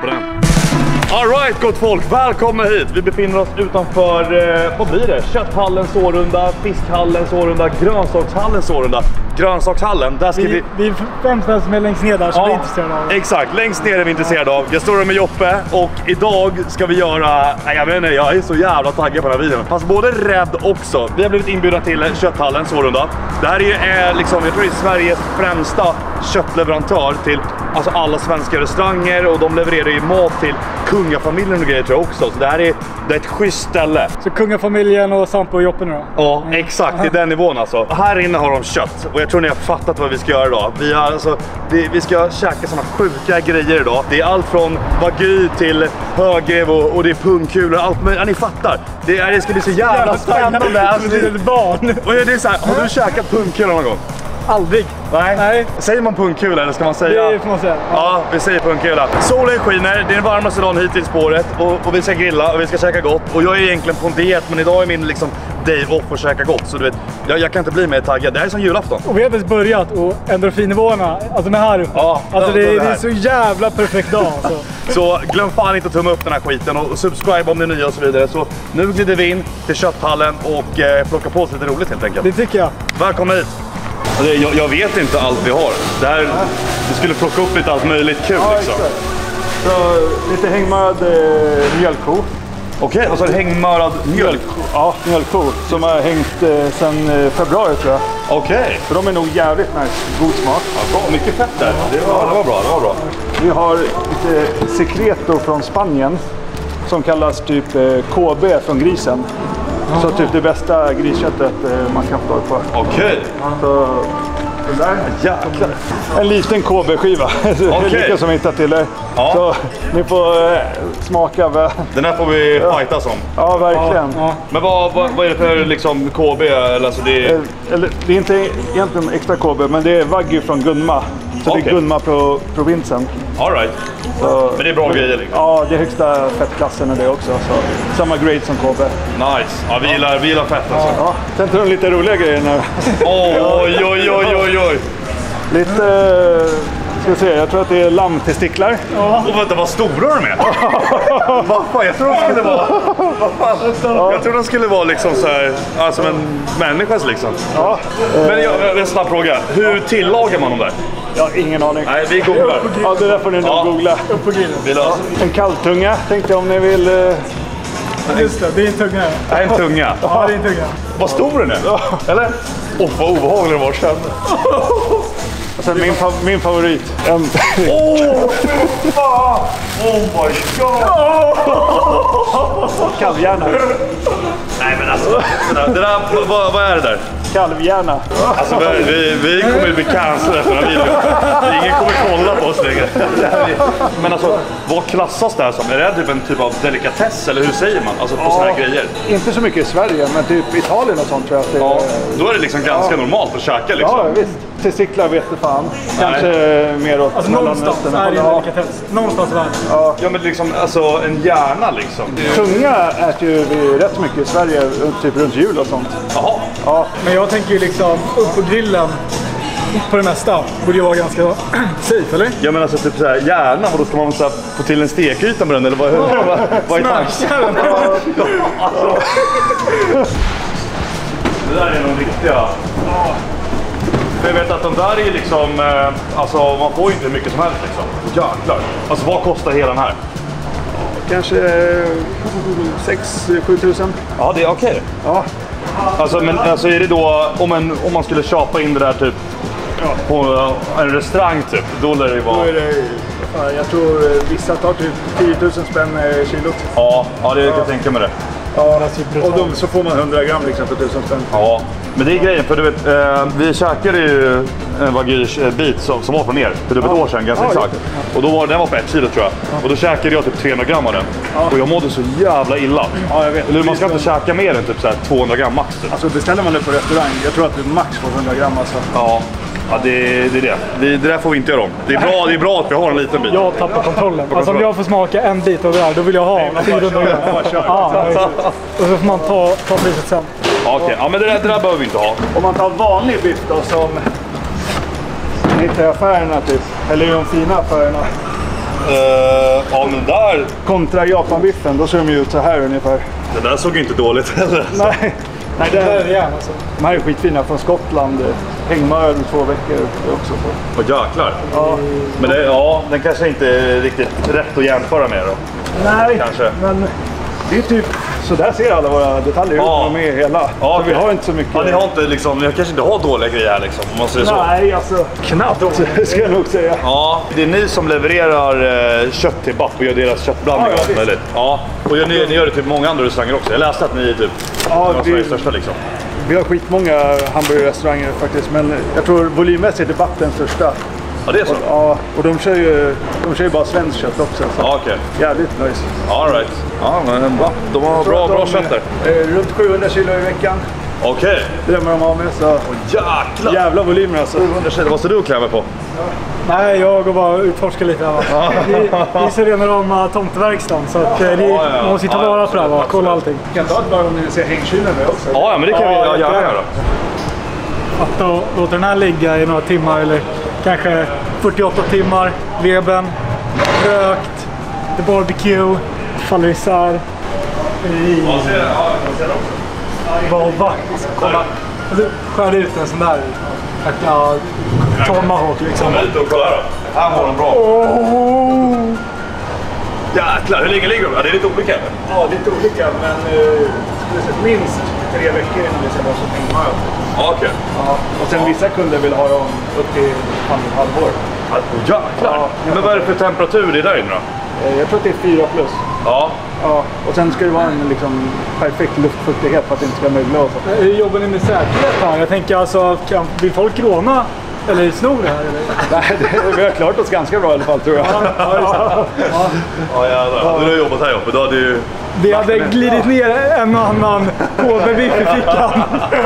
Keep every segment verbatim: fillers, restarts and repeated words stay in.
på den. Alright gott folk, välkomna hit. Vi befinner oss utanför, eh, vad blir det? Kötthallen Sårunda, fiskhallen Sårunda, grönsakshallen Sårunda. Grönsakshallen, där ska vi... Vi, vi är främst som är längst ner där som ja, vi är intresserade av. Exakt, längst ner är vi intresserade av. Jag står här med Joppe och idag ska vi göra... Nej, jag vet inte, jag är så jävla taggad på den här videon. Fast både rädd också. Vi har blivit inbjudna till kötthallen Sårunda. Det här är liksom, jag tror det är Sveriges främsta köttleverantör till alltså alla svenska restauranger, och de levererar ju mat till kungafamiljen och grejer tror jag också. Så det här är, det är ett schysst ställe. Så kungafamiljen och Sampo och Joppe nu då? Ja, exakt. I den nivån alltså. Här inne har de kött. Och jag tror ni har fattat vad vi ska göra idag. Vi, har, alltså, vi, vi ska käka såna sjuka grejer idag. Det är allt från wagyu till högrev och, och det är pungkulor. Allt möjligt. Ja, ni fattar. Det, är, det ska bli så jävla spännande. Alltså, det är ett barn. Och det är så här, har du käkat pungkulor någon gång? Aldrig. Nej. Nej. Säger man pungkula eller ska man säga? Det får man säga. Ja, vi säger pungkula. Solen skiner, det är den varmaste dagen hittills på året och, och vi ska grilla och vi ska käka gott. Och jag är egentligen på en diet, men idag är min liksom day off och käka gott. Så du vet, jag, jag kan inte bli mer taggad. Det här är som julafton. Och vi har precis börjat och endorfinnivåerna, alltså med här uppe. Ja, alltså det, det, det är så jävla perfekt dag alltså. Så glöm fan inte att tumma upp den här skiten och subscribe om ni är nya och så vidare. Så nu glider vi in till kötthallen och eh, plockar på oss lite roligt helt enkelt. Det tycker jag. Välkomna hit. Jag, jag vet inte allt vi har. Det här, vi skulle plocka upp lite allt möjligt kul ja, liksom. Så lite hängmörad eh, mjölkko. Okej, okay, och så är det hängmörad mjölk. Ja, mjölkko som har hängt eh, sedan eh, februari tror jag. Okej. Okay. Så de är nog jävligt nice. God smak. Ja, bra, mycket fett där. Det var, det var bra, det var bra. Vi har lite secreto från Spanien som kallas typ eh, K B från grisen. Så typ det bästa grisköttet eh, man kan få tag på. Okej. Okay. Så den där. Jäklar. En liten K B-skiva. Okay. Lika som vi hittar till er. Ja. Så ni får eh, smaka. Den här får vi fightas om. Ja, verkligen. Ja. Men vad, vad, vad är det för liksom K B? Eller, alltså det, är... Eller, det är inte egentligen extra K B, men det är wagyu från Gunma. Så okay. Det är Gunma-provinsen. All right. Så, men det är bra grejer liksom. Ja, det är högsta fettklassen är det också. Så samma grade som K B. Nice. Ja, vi gillar, vi gillar fett alltså. Ja. Sen tar de lite roliga grejer nu. Oj, oj, oj, oj, oj. Lite... Ska vi se, jag tror att det är lammtestiklar. Ja. Och vänta, vad stora de är. Vad fan, jag tror de skulle vara... Vad fan? Jag tror de skulle vara liksom så här, alltså en människas liksom. Ja. Men jag har en snabb fråga. Hur tillagar man dem där? Jag har ingen aning. Nej, vi googlar. Ja, det där får ni nog ja. googla. Upp på grillen. Ja. En kalltunga, tänkte jag om ni vill... Uh... Just det, det är en tunga. Det är en tunga. Ja, det är en tunga. Vad stor den är. Ja. Eller? Åh, oh, vad obehaglig den var, känner. Och sen min, fa min favorit. En... oh, fan! Oh my god! Kalvhjärna. Nej men alltså, det där, det där vad, vad är det där? Kalvhjärna. Alltså vi, vi kommer att bli cancellade efter den här videon. Ingen kommer kolla på oss längre. Men alltså, vad klassas det här som? Är det typ en typ av delikatess eller hur säger man? Alltså på ja, såna här grejer? Inte så mycket i Sverige, men typ Italien och sånt tror jag att det är. Ja, då är det liksom ganska ja. normalt att käka liksom. Ja, visst. Testiklar vet det fan. Kanske Nej. mer åt alltså, någonstans är det en delikatess. Någonstans i världen. Ja. ja, men liksom, alltså en hjärna liksom. Tunga äter ju vi rätt mycket i Sverige, typ runt jul och sånt. Jaha. Ja. Men jag tänker ju liksom, upp på grillen på det mesta borde ju vara ganska safe, eller? Ja, men alltså typ såhär, hjärna, och då ska man så här, få till en stekyta med den, eller vad, oh, vad, vad är tanken? Alltså. Det där är nog riktiga... Oh. Jag vet att de där är liksom, eh, alltså man får ju inte hur mycket som helst liksom. Jäklar. Alltså vad kostar hela den här? Kanske sex till sju tusen. Ja, det är okej. Okay. Ja. Alltså, men alltså är det då, om, en, om man skulle köpa in det där typ ja. på en restaurang typ, då lär det vara... Då är det, jag tror vissa tar typ tio tusen spänn kilot. Ja, ja det kan jag tänka mig det. Ja, och då, så får man hundra gram liksom för tusen spänn. Ja, men det är grejen, för du vet, eh, vi käkade ju en wagyu-bit som, som var från er för typ ett år sedan, ganska ja, exakt. Ja. Och då var den var på ett kilo tror jag. Ja. Och då käkade jag typ trehundra gram av den. Ja. Och jag mådde så jävla illa. Ja, jag vet. Eller man ska inte käka mer än typ så här tvåhundra gram max. Typ. Alltså beställer man det på restaurang, jag tror att det är max på hundra gram alltså. Ja. Ja, det, det är det. det. Det där får vi inte göra om. Det är bra, det är bra att vi har en liten bit. Jag tappar kontrollen. Alltså om jag får smaka en bit av det här, då vill jag ha fyrahundra gram. Ja, och så får man ta, ta priset sen. Ja, okej. Okay. Ja, men det där, det där behöver vi inte ha. Om man tar vanlig biff då, som hittar i affärerna typ, eller i de fina affärerna. Uh, ja, men där... Kontra Japanbiffen, då ser de ju ut så här ungefär. Det där såg inte dåligt heller. Nej, Nej det, det är det alltså. De här är skitfina från Skottland. Hängmör två veckor är också på. Åh jäklar. Ja. Men det, ja, den kanske inte är riktigt rätt att jämföra med då. Nej, kanske. Men det är typ... Så där ser alla våra detaljer ut ja. när de är hela. Ja, så okay. vi har inte så mycket... Ja, ni har inte liksom... Ni kanske inte har dåliga grejer här liksom, om man säger så. Nej, alltså... Knappt, ska jag nog säga. Ja, det är ni som levererar eh, kött till Bapp och gör deras köttblandning ja, och allt möjligt. Ja, och ni, ni gör det till många andra restauranger också. Jag läste att ni är typ ja, de vi, största liksom. Vi har skitmånga hamburgerrestauranger faktiskt, men jag tror volymmässigt är Bapp den största. Ja, det är så? Och, ja, och de kör ju, de kör ju bara svenskt kött också. Så ja, okej. Okay. Jävligt nice. All right. Ja, men bra. De har bra, bra kött där. Eh, runt sjuhundra kilo i veckan. Okej. Okay. Det drömmer de av med, så... Oh, jäklar! Jävla volymer alltså. sjuhundra kilo, vad står du och klämmer på? Ja. Nej, jag går bara och utforskar lite här, va. Vi, vi ser redan om tomteverkstan, så att, eh, ni ja, ja. måste ta vara på det här, va. Kolla allting. Kan ta ett bara om ni ser hängkylen med också. Ja, ja, men det kan ja, vi gärna göra. Att då låta den här ligga i några timmar, eller kanske fyrtioåtta timmar, Leben, rökt, lite barbecue, faller isär. I... Ja, ser det. Ja, jag ser det också. Vad kolla. Alltså, skär ut en sån där. Ja, tomahawk liksom. Kom ut och kolla då. Här var de bra. Oh. Jäklar, hur länge ligger de? Ja, det är lite olika. Ja, lite olika, men uh, minst tre veckor innan vi ska vara så hängmör. Ja, okej. Okay. Ja, och sen vissa kunder vill ha dem upp till ett halvår. Jäklar! Ja, men vad är det för temperatur i där inne då? Jag tror att det är fyra plus. Ja. Ja, och sen ska det vara en liksom, perfekt luftfuktighet för att det inte ska mögla och så. Hur jobbar ni med säkerhet här? Jag tänker alltså, kan, vill folk råna eller sno det här? Eller? Nej, det, vi har klart oss ganska bra i alla fall, tror jag. Ja, ja, ja. Ja, ja jävlar. Ja. Du har jobbat här uppe, då hade ju... Vi hade glidit ner en och annan K B-biff i fickan.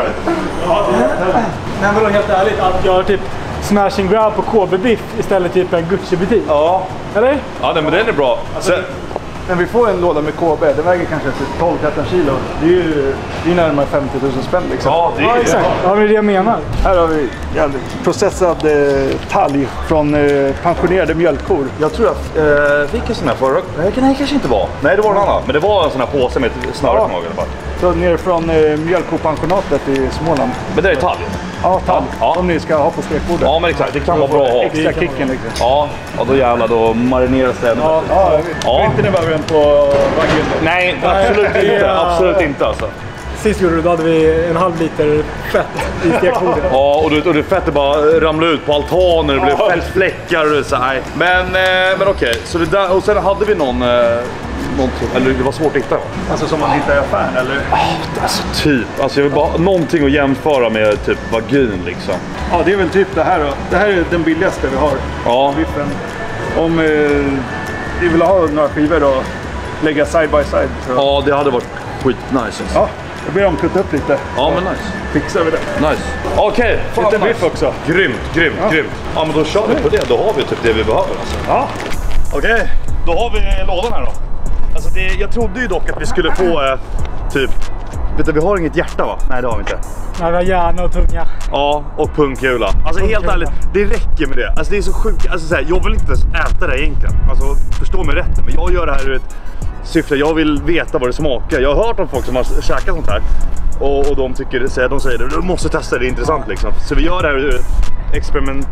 Nej, men då helt ärligt, att jag har typ smash and grab på K B-biff istället typ en Gucci-butik. Ja. Eller? Ja, nej, men den är bra. Alltså, sen... Men vi får en låda med K B, det väger kanske tolv tretton kilo. Det är ju det är närmare femtio tusen spänn liksom. Ja, det är ja, exakt. Ja, det är det jag menar. Här har vi jävligt processad eh, talg från eh, pensionerade mjölkkor. Jag tror att eh, fick en sån här förra... Nej, det kanske inte var. Nej, det var en annan. Men det var en sån här påse med ett snöre på magen i alla fall. Så ner från eh, mjölkkopensionatet i Småland. Men det är talg? Ja, talg. Ja. Som ni ska ha på stekbordet. Ja, men exakt. Det kan vara bra att ha. Extra kicken liksom. Ja, och då jävlar, då marineras det. Ja, ja, ja. Inte ni behöver den på vagnen. Nej, absolut inte. Absolut inte alltså. Sist gjorde du, då hade vi en halv liter fett i stekbordet. Ja, och det, och det fettet bara ramlade ut på altanen, det blev fettfläckar och så här. Men, eh, men okej, så det där, och sen hade vi någon, eh, någon, eller det var svårt att hitta. Alltså som man hittar i affären, eller? Oh, alltså typ, alltså jag vill bara någonting att jämföra med typ vagin liksom. Ja, det är väl typ det här då. Det här är den billigaste vi har. Ja. Biffen. Om eh, vi vill ha några skivor då, lägga side by side. Så. Ja, det hade varit skit nice alltså. Ja, jag ber dem kutta upp lite. Ja, men nice. Fixar vi det. Nice. Okej, okay, lite nice. biff också. Grymt, grymt, ja. grymt. Ja, men då kör vi på det. Då har vi typ det vi behöver alltså. Ja. Okej, okay, då har vi lådan här då. Alltså det, jag trodde ju dock att vi skulle få eh, typ... Vet du, vi har inget hjärta va? Nej, det har vi inte. Nej, vi har hjärna och tunga. Ja, och pungkula. Alltså helt ärligt, det räcker med det. Alltså det är så sjukt. Alltså så här, jag vill inte ens äta det egentligen. Alltså förstå mig rätt. Men jag gör det här ur ett syfte. Jag vill veta vad det smakar. Jag har hört om folk som har käkat sånt här. Och, och de tycker de säger, de säger du måste testa, det är intressant liksom. Så vi gör det här ur ett experiment.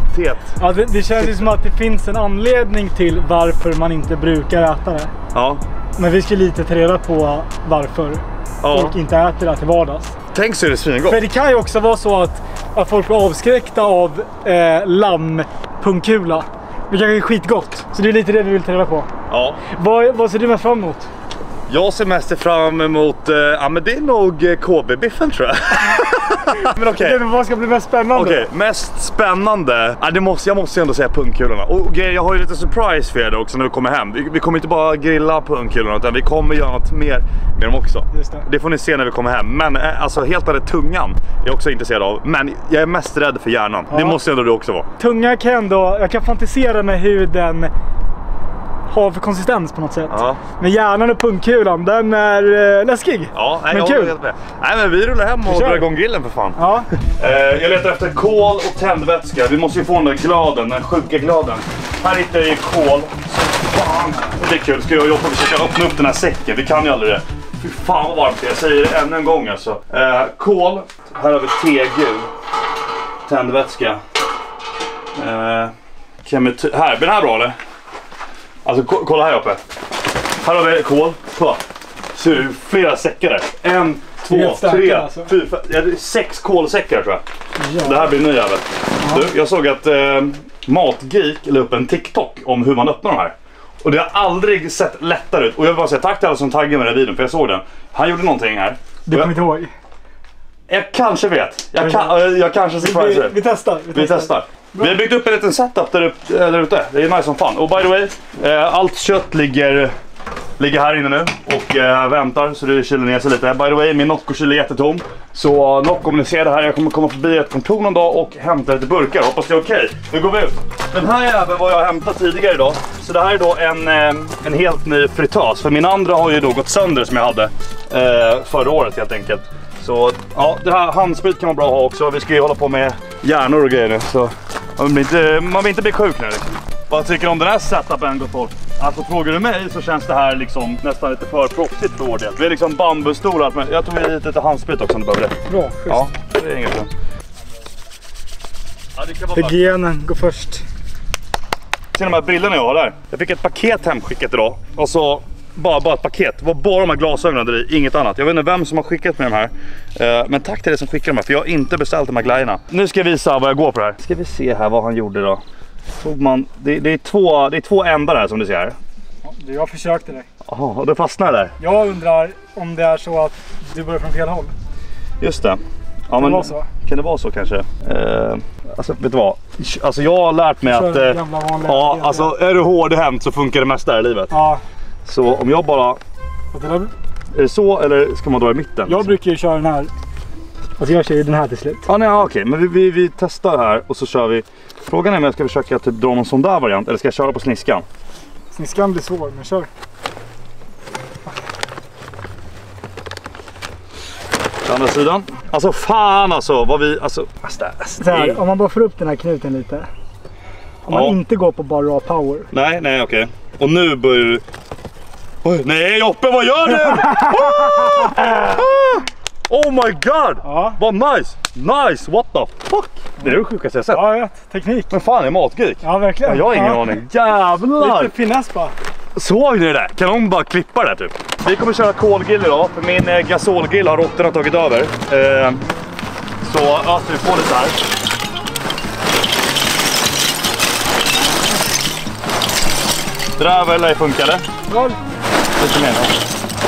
Ja, det, det känns ju som att det finns en anledning till varför man inte brukar äta det. Ja. Men vi ska lite ta reda på varför ja. folk inte äter det till vardags. Tänk så är det svingott. För det kan ju också vara så att, att folk blir avskräckta av eh, lammpungkula. Det kanske är skitgott. Så det är lite det vi vill ta reda på. Ja. Vad, vad ser du mest fram emot? Jag ser mest fram emot, eh, ja men det är nog K B-biffen tror jag. Men okej. Okay. Vad ska bli mest spännande? Okej, okay, mest spännande. Ja, det måste, jag måste ändå säga pungkulorna. Och okay, jag har ju lite surprise för er också när vi kommer hem. Vi, vi kommer inte bara grilla pungkulorna utan vi kommer göra något mer med dem också. Just det. Det får ni se när vi kommer hem. Men eh, alltså helt ärligt, tungan är jag också intresserad av. Men jag är mest rädd för hjärnan. Ja. Det måste ändå du också vara. Tunga kan ändå, jag kan fantisera med hur den har för konsistens på något sätt. Ja. Men hjärnan och pungkulan, den är äh, läskig. Ja, nej, men jag kul. Med. Nej, men vi rullar hem och drar igång grillen för fan. Ja. eh, jag letar efter kol och tändvätska. Vi måste ju få den där gladen, den sjuka gladen. Här hittar jag kol Fan. Det är kul. Ska jag jobba och försöka öppna upp den här säcken? Vi kan ju aldrig det. Fy fan vad varmt det är. Jag säger det ännu en gång alltså. Eh, kol. Här har vi tegul. Tändvätska. Eh, kemity- här, blir den här bra eller? Alltså ko- kolla här uppe. Här har vi kol. Kolla. Så är flera säckar där. En, två, tre, alltså. fyra, fem, ja, det är sex kolsäckar tror jag. Ja. Det här blir ny jävel. Du, jag såg att eh, Matgeek la upp en TikTok om hur man öppnar de här. Och det har aldrig sett lättare ut. Och jag vill bara säga tack till alla som taggade med den videon, för jag såg den. Han gjorde någonting här. Du kommer inte ihåg? Jag kanske vet. Jag, kan, jag kanske surpriser. Vi, vi testar. Vi, vi testar. testar. Vi har byggt upp en liten setup där, upp, där ute. Det är nice som fan. Och by the way, eh, allt kött ligger, ligger här inne nu och eh, väntar så det kyler ner sig lite. By the way, min Nocco-kyl är jättetom. Så Nocco, om ni ser det här, jag kommer komma förbi ett kontor någon dag och hämta lite burkar. Hoppas det är okej. Okay. Nu går vi ut. Den här jäveln var jag hämtat tidigare idag. Så det här är då en, eh, en helt ny fritös. För min andra har ju då gått sönder som jag hade eh, förra året helt enkelt. Så ja, det här handsprit kan man bra ha också. Vi ska ju hålla på med hjärnor och grejer nu. Så man vill inte, man vill inte bli sjuk nu. Liksom. Vad tycker du om den här setupen, gott folk? Alltså frågar du mig så känns det här liksom nästan lite för proffsigt för vår del. Vi är liksom bambustolar, men jag tror vi är lite handsprit också om du behöver det. Bra, schysst. Ja, det är inget problem. Ja, hygienen går först. Se de här brillorna jag har där. Jag fick ett paket hemskickat idag. Och så bara, bara ett paket. Det var bara de här glasögonen där i, inget annat. Jag vet inte vem som har skickat med de här. Uh, men tack till dig som skickar de här, för jag har inte beställt de här glajjorna. Nu ska jag visa vad jag går på det här. Ska vi se här vad han gjorde då. Tog man, det, det, är två, det är två ändar här som du ser här. Ja, jag försökte det. Jaha, och det fastnar där. Jag undrar om det är så att du börjar från fel håll. Just det. Ja, kan men, det vara så? Kan det vara så kanske? Uh, alltså vet du vad? Alltså jag har lärt mig att... Uh, ja, alltså är du hårdhänt så funkar det mesta här i livet. Ja. Så om jag bara... Är det så eller ska man dra i mitten? Jag brukar ju köra den här. Alltså jag kör ju den här till slut. Ja, nej, okej. Men vi, vi, vi testar här och så kör vi. Frågan är om jag ska försöka typ dra någon sån där variant eller ska jag köra på sniskan? Sniskan blir svår, men kör. På andra sidan. Alltså fan alltså, vad vi... Alltså, alltså, alltså så här, om man bara får upp den här knuten lite. Om man ja. inte går på bara raw power. Nej, nej, okej. Okay. Och nu börjar du... Oj, nej Joppe, vad gör du? Oh my god! Ja. Vad nice! Nice, what the fuck? Det är det sjukaste jag sett. Ja, jag vet. Teknik. Men fan, är Matgeek? Ja, verkligen. Ja, jag har ingen ja. aning. Jävlar! Lite finess bara. Såg ni det där? Kan de bara klippa det där typ? Vi kommer köra kolgrill idag, för min eh, gasolgrill har råttorna tagit över. Eh, så öser vi på lite här. Det där väl funkade. Ja. Lite mer då.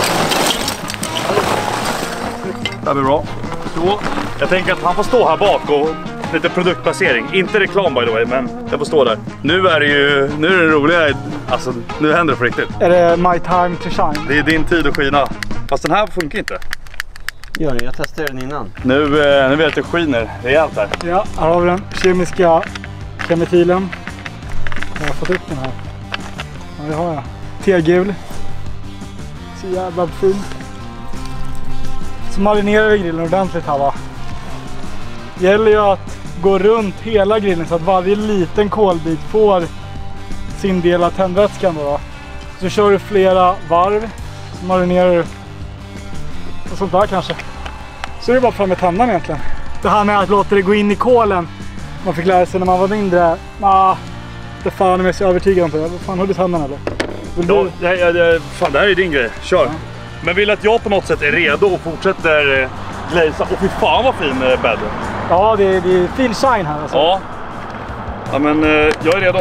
Det blir bra. Så, jag tänker att han får stå här bak och lite produktplacering. Inte reklam by the way, men jag får stå där. Nu är det ju, nu är det roliga, alltså nu händer det på riktigt. Är det my time to shine? Det är din tid att skina. Fast den här funkar inte. Gör det, jag testade den innan. Nu, eh, nu vet jag att det skiner rejält här. Ja, här har vi den kemiska kemetylen. Jag har fått upp den här. Ja, det har jag. Tegul. Så jävla fint. Så marinerar vi grillen ordentligt här, va. Det gäller ju att gå runt hela grillen så att varje liten kolbit får sin del av tändvätskan då, då. Så kör du flera varv, så marinerar du och sånt där kanske. Så är det bara fram med tändan egentligen. Det här med att låta det gå in i kolen, man fick lära sig när man var mindre. Ah, det fan är jag så övertygad om det. Vad fan, har du tändan eller? Vill Ja, du? det, ja, det, fan, det här är din grej. Kör. Ja. Men vill att jag på något sätt är redo och fortsätter eh, glazea. Och fy fan vad fin eh, bädd. Ja, det är, det är fin shine här alltså. Ja. Ja, men eh, jag är redo.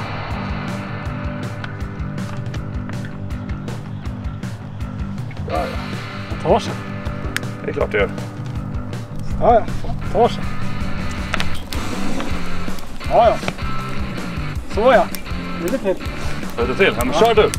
Ja, ja. Det tar sig. Det är klart det gör. Ja, ja. Det tar sig. Ja, ja. Så ja. Lite till. Lite till. Ja, men kör du.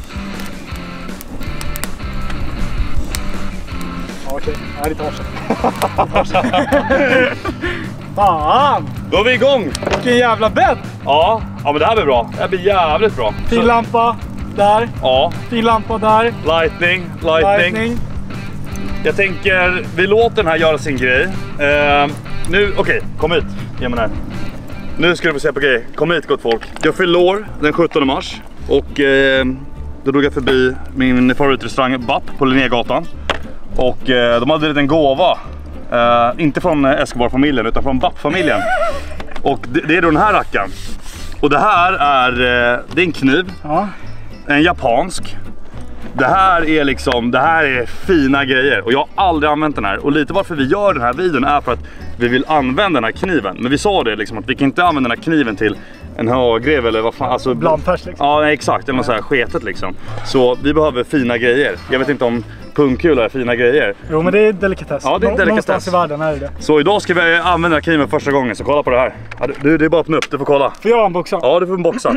Ja, okej. Nej, det tar sig. Det tar sig. Fan! Då är vi igång. Vilken jävla bädd. Ja, ja men det här blir bra. Det här blir jävligt bra. Fin Så, lampa där. ja, Fin lampa där. lightning, lightning. Lightning. Jag tänker, vi låter den här göra sin grej. Uh, nu, okej, okay, kom hit. Ge mig den här. Nu ska du få se på grej. Kom hit gott folk. Jag fyller år den sjuttonde mars. Och eh, då drog jag förbi min favoritrestaurang Bapp på Linnégatan. Och eh, de hade en liten gåva. Eh, inte från Escobar-familjen utan från Bapp-familjen. Och det, det är då den här rackaren. Och det här är, eh, det är en kniv. Ja. En japansk. Det här är liksom, det här är fina grejer. Och jag har aldrig använt den här. Och lite varför vi gör den här videon är för att vi vill använda den här kniven. Men vi sa det liksom att vi kan inte använda den här kniven till en högrev eller vad fan. Alltså, blandfärs liksom. Ja, nej, exakt. Eller något så här sketet liksom. Så vi behöver fina grejer. Jag vet inte om pungkulor är fina grejer. Jo, men det är delikatess. Ja, det är delikatess. Någonstans i världen är det. Så idag ska vi använda den här kniven första gången. Så kolla på det här. Ja, det, det är bara att öppna upp, du får kolla. Får jag unboxa? Ja, du får unboxa.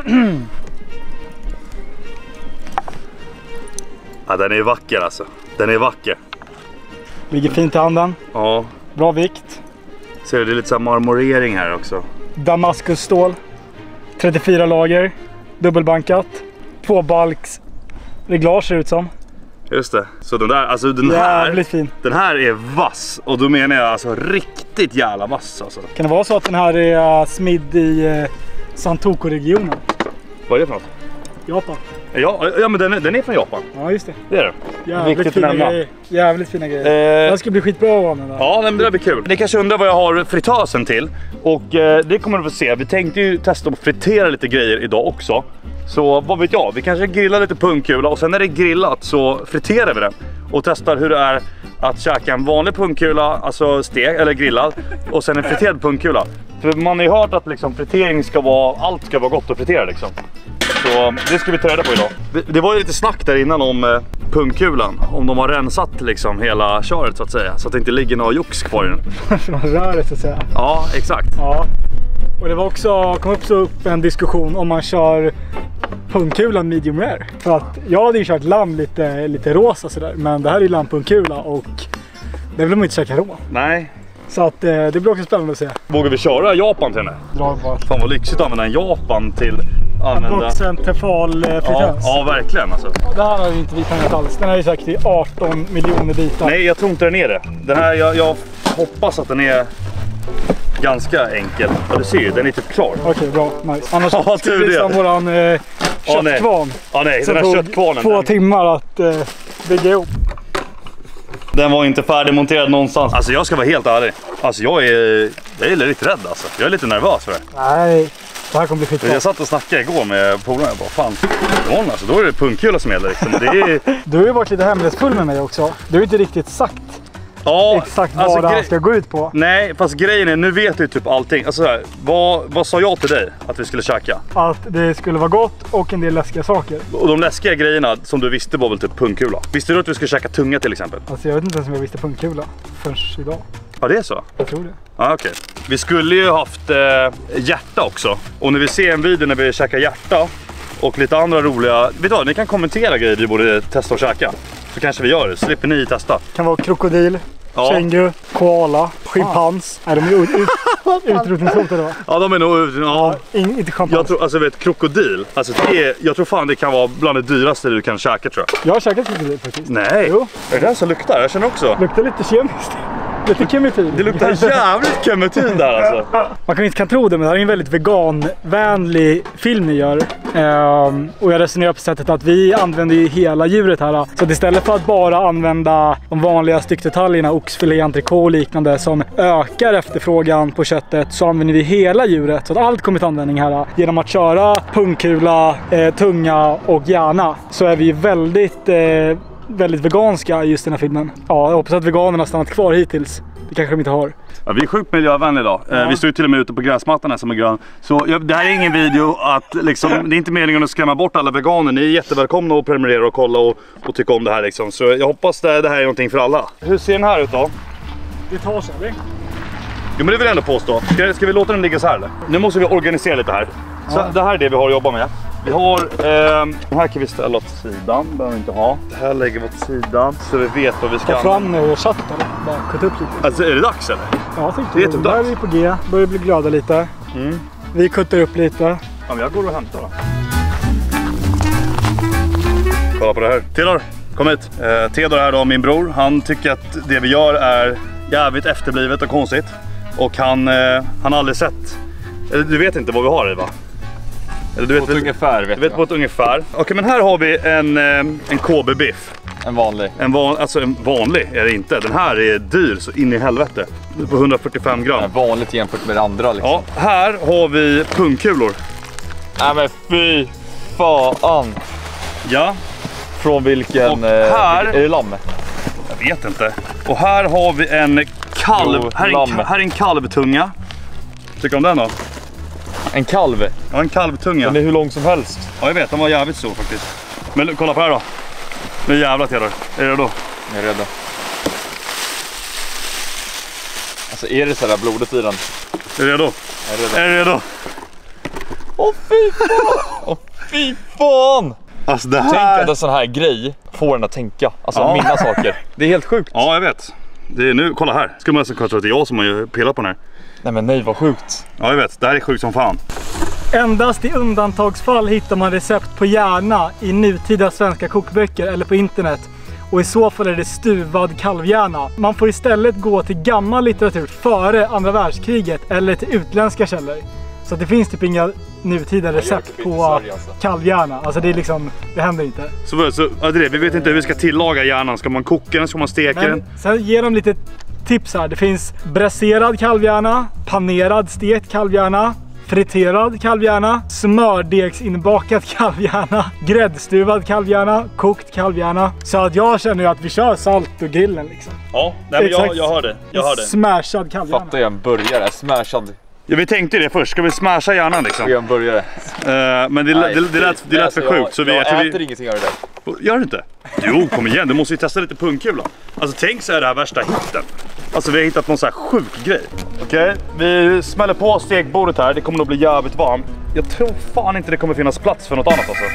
Ja, den är vacker alltså. Den är vacker. Ligger fint i handen. Ja. Bra vikt. Ser du, det är lite så här marmorering här också. Damaskusstål. trettiofyra lager. Dubbelbankat. Tvåbalks reglage ser ut som. Just det. Så den där, alltså den här. Jävligt fin. Den här är vass. Och då menar jag alltså riktigt jävla vass alltså. Kan det vara så att den här är uh, smidd i uh, Santoku-regionen? Vad är det för något? Japan. Ja, ja men den är, den är från Japan. Ja, just det. Det är det. Jävligt Viktigt fina att nämna. grejer. Jävligt fina grejer. Eh, det ska bli skitbra att använda. Ja, men det där blir kul. Ni kanske undrar vad jag har fritösen till. Och eh, det kommer du få se. Vi tänkte ju testa att fritera lite grejer idag också. Så vad vet jag, vi kanske grillar lite pungkula. Och sen när det är grillat så friterar vi den. Och testar hur det är att käka en vanlig pungkula, alltså steg eller grillad. Och sen en friterad pungkula. För man har ju hört att liksom fritering ska vara, allt ska vara gott att fritera liksom. Så det ska vi ta reda på idag. Det, det var ju lite snack där innan om eh, pungkulan. Om de har rensat liksom hela köret så att säga. Så att det inte ligger några jox kvar i den. Från röret så att säga. Ja, exakt. Ja. Och det var också, kom också upp en diskussion om man kör pungkulan medium rare. För att jag hade ju kört lamm lite, lite rosa sådär. Men det här är ju lammpungkula och det vill man inte käka rå. Nej. Så att eh, det blir också spännande att se. Vågar vi köra Japan till henne? Dra bara. Fan vad lyxigt att använda en Japan till använda... Boxen Tefal eh, fritös. Ja, ja, verkligen alltså. Det här har ju inte vi tänkt alls. Den är ju säkert i arton miljoner bitar. Nej, jag tror inte den är det. Den här, jag, jag hoppas att den är ganska enkel. Ja, du ser ju, den är typ klar. Okej, okay, bra. Nice. Annars ja, ska vi visa våran eh, köttkvarn. Ja, nej, ja, den här köttkvarnen. Två den... timmar att eh, bygga ihop. Den var inte färdigmonterad någonstans. Alltså jag ska vara helt ärlig. Alltså jag är, jag är lite rädd alltså. Jag är lite nervös för det. Nej, det här kommer bli skitbra. Jag satt och snackade igår med polarna. Jag bara, fan, imorgon alltså, då är det pungkula som gäller liksom. Det är... Du har ju varit lite hemlighetsfull med mig också. Du har inte riktigt sagt ja, exakt vad alltså, det här gre... ska gå ut på. Nej, fast grejen är, nu vet du typ allting. Alltså så här, vad, vad sa jag till dig att vi skulle käka? Att det skulle vara gott och en del läskiga saker. Och de läskiga grejerna som du visste var väl typ pungkula. Visste du att vi skulle käka tunga till exempel? Alltså jag vet inte ens om jag visste pungkula förrän idag. Ja, det är så? Jag tror det. Ja, okej. Okay. Vi skulle ju haft eh, hjärta också. Och när vi ser en video när vi käkar hjärta och lite andra roliga... Vet du vad, ni kan kommentera grejer vi borde testa och käka. Så kanske vi gör det, slipper ni testa. Kan vara krokodil, ja. Känguru, koala, schimpans. Ah. Är de ut, ut, utrotningshotade va? Ja, de är nog... Ja. Ja, in, inte schimpans. Jag tror, alltså vet, krokodil. Alltså det är, jag tror fan det kan vara bland det dyraste du kan käka tror jag. Jag har käkat krokodil faktiskt. Nej, jo. Är det den som luktar? Jag känner också. Luktar lite kemiskt. Lite kemetin. Det luktar jävligt kemetin där alltså. Man kan inte kan tro det, men det här är en väldigt veganvänlig film ni gör. Ehm, och jag resonerar på sättet att vi använder ju hela djuret här. Så att istället för att bara använda de vanliga styckdetaljerna, oxfilé, entrecote och liknande som ökar efterfrågan på köttet, så använder vi hela djuret. Så att allt kommer till användning här. Genom att köra pungkula, eh, tunga och hjärna så är vi väldigt... Eh, väldigt veganska i just den här filmen. Ja, jag hoppas att veganerna stannat kvar hittills. Det kanske de inte har. Ja, vi är sjukt miljövänliga idag. Ja. Eh, vi står ju till och med ute på gräsmattan här som är grön. Så ja, det här är ingen video att liksom, det är inte meningen att skrämma bort alla veganer. Ni är jättevälkomna att prenumerera och kolla och, och tycka om det här liksom. Så jag hoppas det, det här är någonting för alla. Hur ser den här ut då? Det tar sig, eller? Jo, men det vill jag ändå påstå. Ska, ska vi låta den ligga så här eller? Nu måste vi organisera lite här. Så ja. Det här är det vi har att jobba med. Vi har, eh, den här kan vi ställa åt sidan, behöver vi inte ha. Det här lägger vi åt sidan så vi vet vad vi ska ta fram nu chatten, bara skjuta upp lite. Alltså är det dags eller? Ja, jag tänkte det är typ dags. Där är vi på G, börjar bli glada lite. Mm. Vi kuttar upp lite. Ja, men jag går och hämtar då. Kolla på det här. Theodor, kom hit. Eh, Theodor här då, min bror. Han tycker att det vi gör är jävligt efterblivet och konstigt. Och han, eh, han har aldrig sett... Eller du vet inte vad vi har i va? Eller du vet på ett ungefär vet du vet jag. på ett ungefär. Okej, men här har vi en, en K B-biff. En vanlig. En, van, alltså en vanlig är det inte. Den här är dyr så in i helvete. På hundrafyrtiofem gram. En vanligt jämfört med det andra liksom. Ja, här har vi pungkulor. Nej men fy fan. Ja. Från vilken... Och här- eh, är det lamm? Jag vet inte. Och här har vi en kalv. Jo, här, är en, lamm. ka- här är en kalvtunga. Tycker du om den då? En kalv? Ja, en kalvtunga. Den är hur lång som helst. Ja, jag vet. Den var jävligt stor faktiskt. Men kolla på här då. Nu jävlar Theodor. Är det då? Jag är redo. Alltså är det så där blodet i den? Är du redo? Jag är redo. Är du redo? Åh fy fan! Åh fy fan! Alltså det Tänk här... att en sån här grej får en att tänka. Alltså Ja. minna saker. Det är helt sjukt. Ja, jag vet. Det är nu, kolla här. Skulle man nästan kunna tro att det är jag som har pillat på den här. Nej men nej vad sjukt. Ja, jag vet. Det här är sjukt som fan. Endast i undantagsfall hittar man recept på hjärna i nutida svenska kokböcker eller på internet. Och i så fall är det stuvad kalvhjärna. Man får istället gå till gammal litteratur före andra världskriget eller till utländska källor. Så att det finns typ inga nutida recept typ på inte i Sverige, alltså. kalvhjärna. Alltså det är liksom, det händer inte. Så, så ja, det är det. Vi vet inte hur vi ska tillaga hjärnan. Ska man koka den? Ska man steka Men den? sen ger de lite tips här. Det finns braserad kalvhjärna, panerad stekt kalvhjärna, friterad kalvhjärna, smördegsinbakad kalvhjärna, gräddstuvad kalvhjärna, kokt kalvhjärna. Så att jag känner ju att vi kör salt och grillen liksom. Ja, nej, men jag, Exakt. jag hör det. Jag hör det. Smashad kalvhjärna. Fattar jag en burgare, smashad. Ja, vi tänkte ju det först. Ska vi smasha hjärnan liksom? Jag en burgare. Uh, men det, Nej, det, det, lät, det lät alltså, för sjukt. Jag, Så vi, jag jag tror äter vi... ingenting av det där. Gör du inte? Jo, kom igen. Du måste ju testa lite pungkula. Alltså tänk så är det här värsta hitten. Alltså vi har hittat någon så här sjuk grej. Okej, okay, vi smäller på stekbordet här. Det kommer nog bli jävligt varmt. Jag tror fan inte det kommer finnas plats för något annat alltså.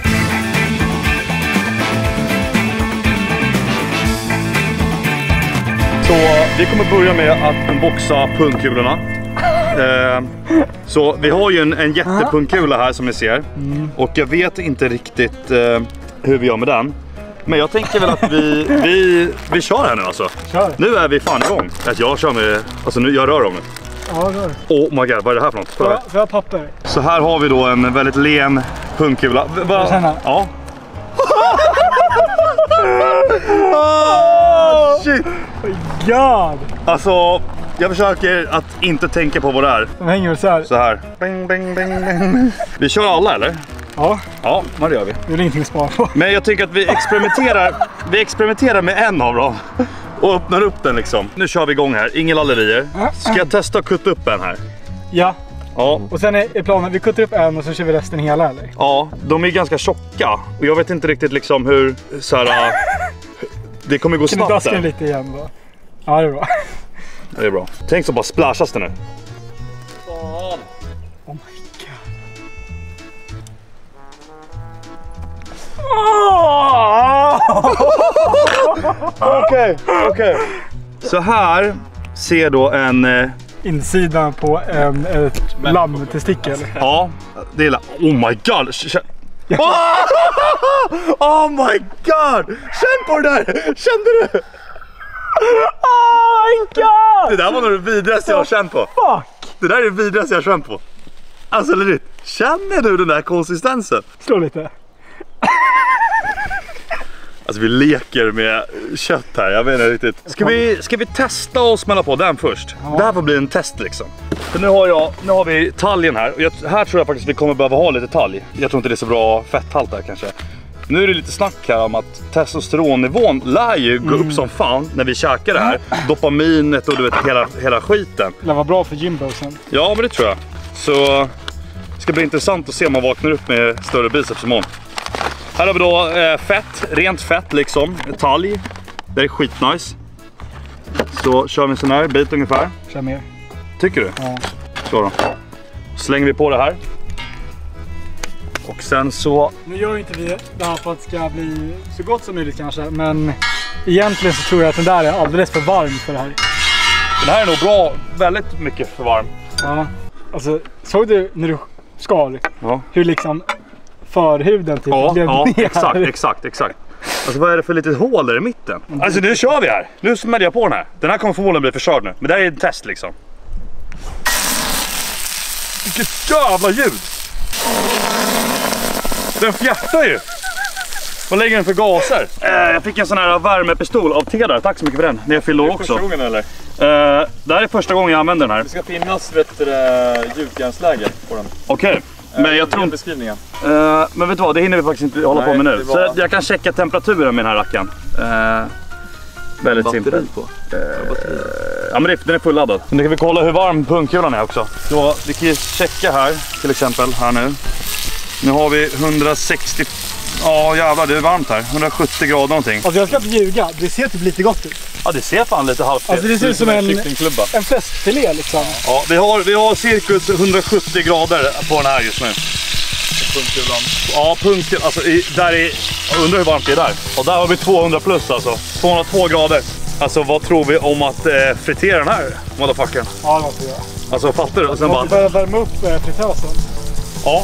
Så vi kommer börja med att unboxa pungkulorna. Eh, så vi har ju en, en jättepungkula här som ni ser. Mm. Och jag vet inte riktigt eh, hur vi gör med den. Men jag tänker väl att vi, vi, vi kör här nu alltså. Kör. Nu är vi fan igång. Att jag kör med, alltså nu, jag rör om nu. Ja, rör. Oh my god, vad är det här för något? Får jag, får jag papper? Så här har vi då en väldigt len pungkula. V- va? Jag känner. Ja. Oh, shit! God! Alltså, jag försöker att inte tänka på vad det är. De hänger väl så här. Så här. Bing, bing, bing, bing. Vi kör alla eller? Ja, Ja, vad gör vi? det är ingenting att spara på. Men jag tycker att vi experimenterar, vi experimenterar med en av dem. Och öppnar upp den liksom. Nu kör vi igång här, inga lallerier. Ska jag testa att kutta upp en här? Ja, Ja. och sen är, är planen, vi kuttar upp en och så kör vi resten hela eller? Ja, de är ganska tjocka. Och jag vet inte riktigt liksom hur så här, det kommer gå Kan du snabbt daska där. den lite igen då? Ja, det är bra. Det är bra. Tänk så bara splashas det nu. Fan. Oh my god. Okej, okej. Så här ser då en... eh, Insidan på en, ett lammtestikel. Ja, det är... la- Oh my god! K- Oh my god! Känn på det där! Kände du? Oh my god! Det där var nog det vidrigaste jag har känt på. Fuck! Det där är det vidrigaste jag har känt på. Alltså legit, känner du den där konsistensen? Slå lite. Alltså vi leker med kött här, jag vet inte riktigt. Ska vi, ska vi testa och smälla på den först? Ja. Det här får bli en test liksom. För nu har, jag, nu har vi talgen här. Och jag, här tror jag faktiskt vi kommer behöva ha lite talg. Jag tror inte det är så bra fetthalt där kanske. Nu är det lite snack här om att testosteronnivån lär ju gå upp som fan när vi käkar det här. Dopaminet och du vet hela, hela skiten. Det var bra för Jimbo sen. Ja men det tror jag. Så det ska bli intressant att se om man vaknar upp med större biceps imorgon. Här har vi då eh, fett, rent fett liksom, talg. Det är skitnice. Så kör vi en sån här bit ungefär. Kör mer. Tycker du? Ja. Så då. Slänger vi på det här. Och sen så... Nu gör ju inte vi det här för att det ska bli så gott som möjligt kanske. Men egentligen så tror jag att den där är alldeles för varm för det här. Den här är nog bra, väldigt mycket för varm. Ja. Alltså, såg du när du skar Ja, hur liksom förhuden typ ja, gled ja ner? exakt, exakt, exakt. Alltså vad är det för litet hål där i mitten? Alltså nu kör vi här. Nu smäller jag på den här. Den här kommer förmodligen bli förstörd nu. Men det här är en test liksom. Vilket jävla ljud! Den fjärtar ju! Vad lägger den för gaser? Eh, jag fick en sån här värmepistol av Tedar. Tack så mycket för den. Det jag fyllde också. Första gången eller? Eh, det här är första gången jag använder den här. Det ska finnas vet du, gjutjärnsläge på den. Okej. Okay. Men jag tror inte... beskrivningen. Uh, men vet du vad, det hinner vi faktiskt inte hålla Nej, på med nu. var... Så jag kan checka temperaturen med den här rackaren. Uh, väldigt batteri simpelt. På. Uh, ja, men den är fulladdad. Nu kan vi kolla hur varm punkkulan är också. Så vi kan ju checka här, till exempel, här nu. Nu har vi hundrasextio... Ja jävlar, det är varmt här. hundrasjuttio grader någonting. Alltså jag ska inte ljuga, det ser typ lite gott ut. Ja, det ser fan lite halvt. Alltså det ser ut som en, kycklingklubba. en fläskfilé liksom. Ja, vi har, vi har cirkus hundrasjuttio grader på den här just nu. Punkkulan. Ja, punkkulan. Alltså i, där är... Jag undrar hur varmt det är där. Och där har vi tvåhundra plus alltså. tvåhundratvå grader. Alltså vad tror vi om att eh, fritera den här motherfuckern? Ja, det måste vi göra. Alltså fattar du? Och sen Vi måste bara... börja värma upp eh, fritösen. Ja.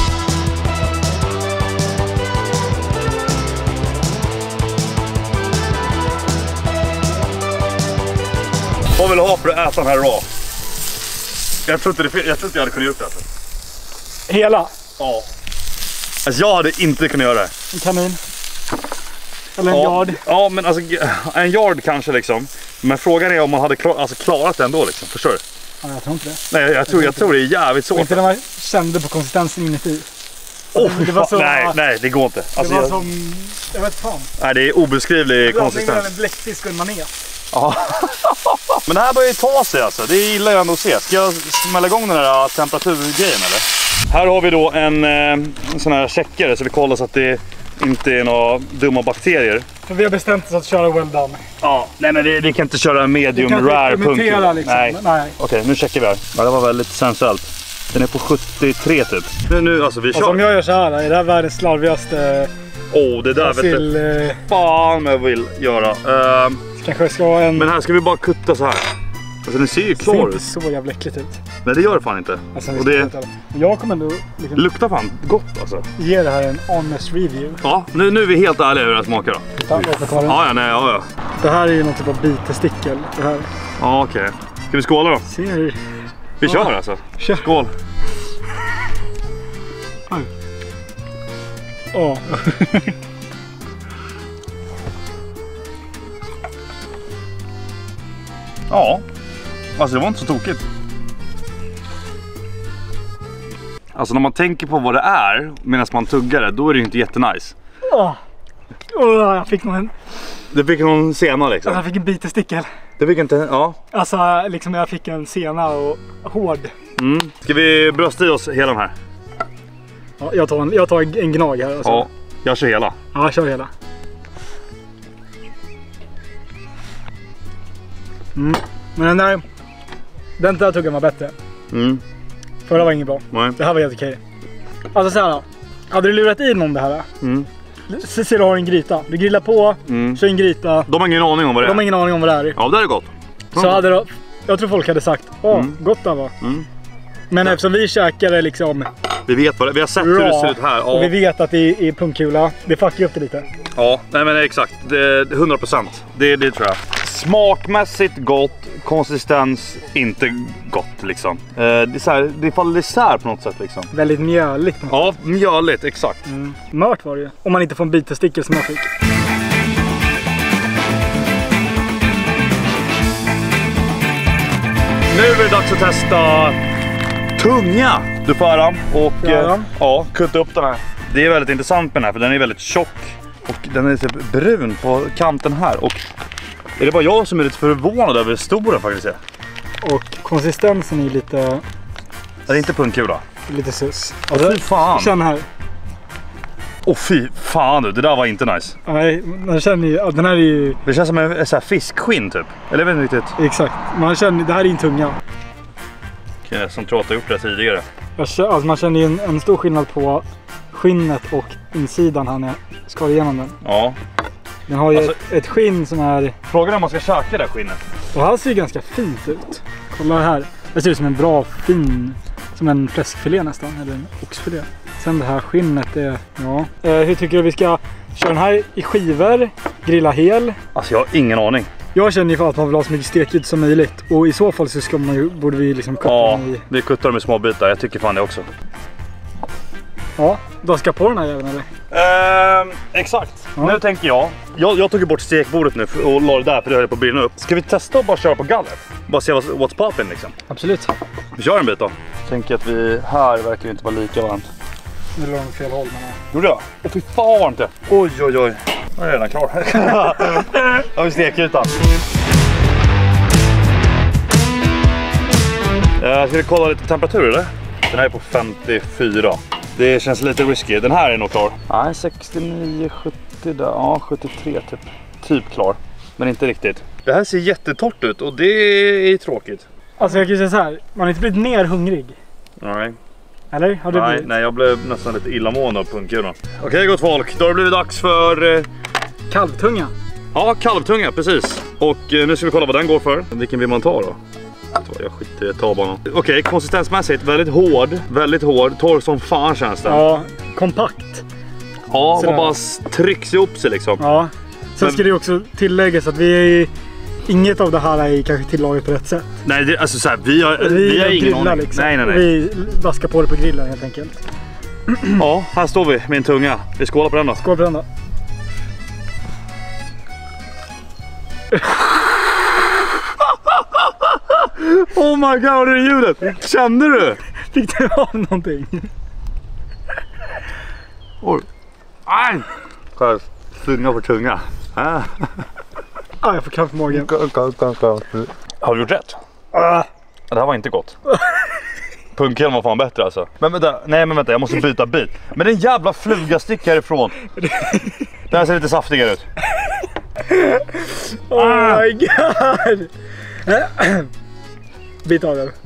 Vad vill du ha för att äta den här raw? Jag tror inte, det, jag, tror inte jag hade kunnat gjort det. Alltså. Hela? Ja. Alltså jag hade inte kunnat göra det. En kanin? Eller en ja, yard? Ja, men alltså en yard kanske liksom. Men frågan är om man hade klar, alltså, klarat det ändå liksom, förstår du? Ja, jag tror inte det. Nej, jag tror, jag tror det är jävligt svårt. Inte när man kände på konsistensen inuti. Oh, det var så, nej, nej, det går inte. Det Alltså, var jag, som, jag vet fan. nej, det är obeskrivlig Blandningen konsistens. av en bläckfisk och en manet. Ja. Men det här börjar ju ta sig alltså. Det gillar jag ändå att se. Ska jag smälla igång den här temperaturgrejen eller? Här har vi då en, en sån här checkare så vi kollar så att det inte är några dumma bakterier. För vi har bestämt oss att köra well done. Ja, nej men vi, vi kan inte köra medium kan rare punk. Liksom. Nej. nej. Okej, nu checkar vi här. Ja, det var väldigt sensuellt. Den är på sjuttiotre typ. Nu, nu alltså vi kör. Och som jag gör så här, är det här världens slarvigaste Åh, oh, det där Brasil, vet du. eh, Fan jag vill göra. Uh, kanske ska ha en... men här ska vi bara kutta så här. Alltså den ser ju Det ser klar inte ut. så jävla äckligt ut. Nej det gör det fan inte. Alltså, och det jag kommer ändå liksom luktar fan gott alltså. ge det här en honest review. Ja, nu, nu är vi helt ärliga hur det smakar då. Titta, jag får ta den. Ja, ja, nej, ja, ja. Det här är ju någon typ av bitestickel. Det här. Ja, okej. Okay. Ska vi skåla då? Ser... Vi Ja. kör alltså. Kör. Skål. Ja. Ja. Alltså det var inte så tokigt. Alltså när man tänker på vad det är medan man tuggar det, då är det ju inte jättenice. Åh. Åh, jag fick nog en... Det fick någon sena liksom. Jag fick en bitestickel. Det fick inte, ja. Alltså liksom jag fick en sena och hård. Mm. Ska vi brösta i oss hela de här? Ja, jag tar en, jag tar en gnag här. Alltså. Ja, jag kör hela. Ja, kör hela. Mm. Men den där, den där tuggan var bättre. Mm. Förra var inget bra. Nej. Det här var helt okej. Alltså så här då. Hade du lurat i någon det här? Mm. Så ser du har en gryta. Du grillar på, Mm. kör en gryta. De har ingen aning om vad det är. De har ingen aning om vad det är. Ja, det är gott. Så hade då, jag tror folk hade sagt, åh, Mm. gott det var. Mm. Men eftersom vi käkade liksom Vi vet vad det, vi har sett hur det ser ut här. Ja. och vi vet att det är, är punkkula, det fuckar upp det lite. Ja, nej men exakt. Det, hundra procent. Det, det tror jag. Smakmässigt gott, konsistens inte gott liksom. Eh, det, är så här, det faller isär på något sätt liksom. Väldigt mjöligt. Ja, mjöligt, exakt. Mm. Mört var det ju. Om man inte får en bitestickel som jag fick. Nu är det dags att testa tunga. Du får äran och Ja. eh, ja, kutta upp den här. Det är väldigt intressant med den här för den är väldigt tjock och den är typ brun på kanten här. Och är det bara jag som är lite förvånad över hur stor den faktiskt är? Och konsistensen är lite, Är det inte punkkula? lite sus. Alltså, fy fan. Känn här. Åh oh, fy fan du, det där var inte nice. Nej, man känner ju, den här är ju, Det känns som en, en så här fiskskinn typ. Eller jag vet inte riktigt. exakt. Man känner, det här är ju en tunga. Okej, som tror att jag har gjort det tidigare. Jag känner, alltså man känner ju en, en stor skillnad på skinnet och insidan här när jag skar igenom den. Ja. Den har ju Alltså- ett, ett skinn som är, Frågan är om man ska käka det där skinnet. och här ser ju ganska fint ut. Kolla här. Det ser ut som en bra fin, som en fläskfilé nästan, eller en oxfilé. Sen det här skinnet är, ja. Eh, hur tycker du vi ska köra den här i skivor, grilla hel? Alltså jag har ingen aning. Jag känner ju för att man vill ha så mycket stekyta som möjligt. Och i så fall så ska man ju, borde vi liksom kutta Ja, den i. vi kuttar dem i små bitar. Jag tycker fan det också. Ja, Du ska på den här jäveln eller? Ehm, exakt. Ja. Nu tänker jag. jag. Jag tog ju bort stekbordet nu och la det där för det höll på att brinna upp. Ska vi testa och bara köra på gallret? Bara se vad, what's poppin' liksom. Absolut. Vi kör en bit då. Tänker att vi här verkar ju inte vara lika varmt. Nu låg de fel håll men... Gjorde jag? Åh fy fan vad varmt det. Oj oj oj. Jag är redan klar. Har vi stekytan. Jag ska vi kolla lite temperatur eller? Den här är på femtiofyra. Det känns lite risky. Den här är nog klar. Nej, sextionio sjuttio där. Ja, sjuttiotre typ. Typ klar. Men inte riktigt. Det här ser jättetort ut och det är tråkigt. Alltså jag kan säga så här, man har inte blivit mer hungrig. Nej. Eller? Har du Nej, blivit? nej, jag blev nästan lite illamående av punkkulan. Okej gott folk, då har det blivit dags för... Eh... Kalvtunga. Ja, kalvtunga, precis. Och eh, nu ska vi kolla vad den går för. Vilken vill man ta då? Jag skiter i att ta bara någon. Okej, okay, konsistensmässigt väldigt hård. Väldigt hård, torr som fan känns den. Ja, kompakt. Ja, sådär. man bara trycks ihop sig liksom. Ja, sen Men... ska det också tilläggas att vi är... Inget av det här är kanske tillagat på rätt sätt. Nej, det, alltså så här, vi har, Vi, vi har ingen grillar aning. liksom. Nej, nej, nej. Vi vaskar på det på grillen helt enkelt. Ja, här står vi med en tunga. Vi skålar på den då. Skål på den då. Oh my god, det är ljudet! Kände du? Fick du av någonting? Oj. Aj! Själv, tunga på tunga. Ah. Ah, jag får kramp på magen. Har du gjort rätt? Ah. Det här var inte gott. Punkhjälm var fan bättre alltså. Men vänta, nej men vänta, jag måste byta bit. Men det är en jävla flugastick härifrån. Den här ser lite saftigare ut. Oh my god! Bit av den.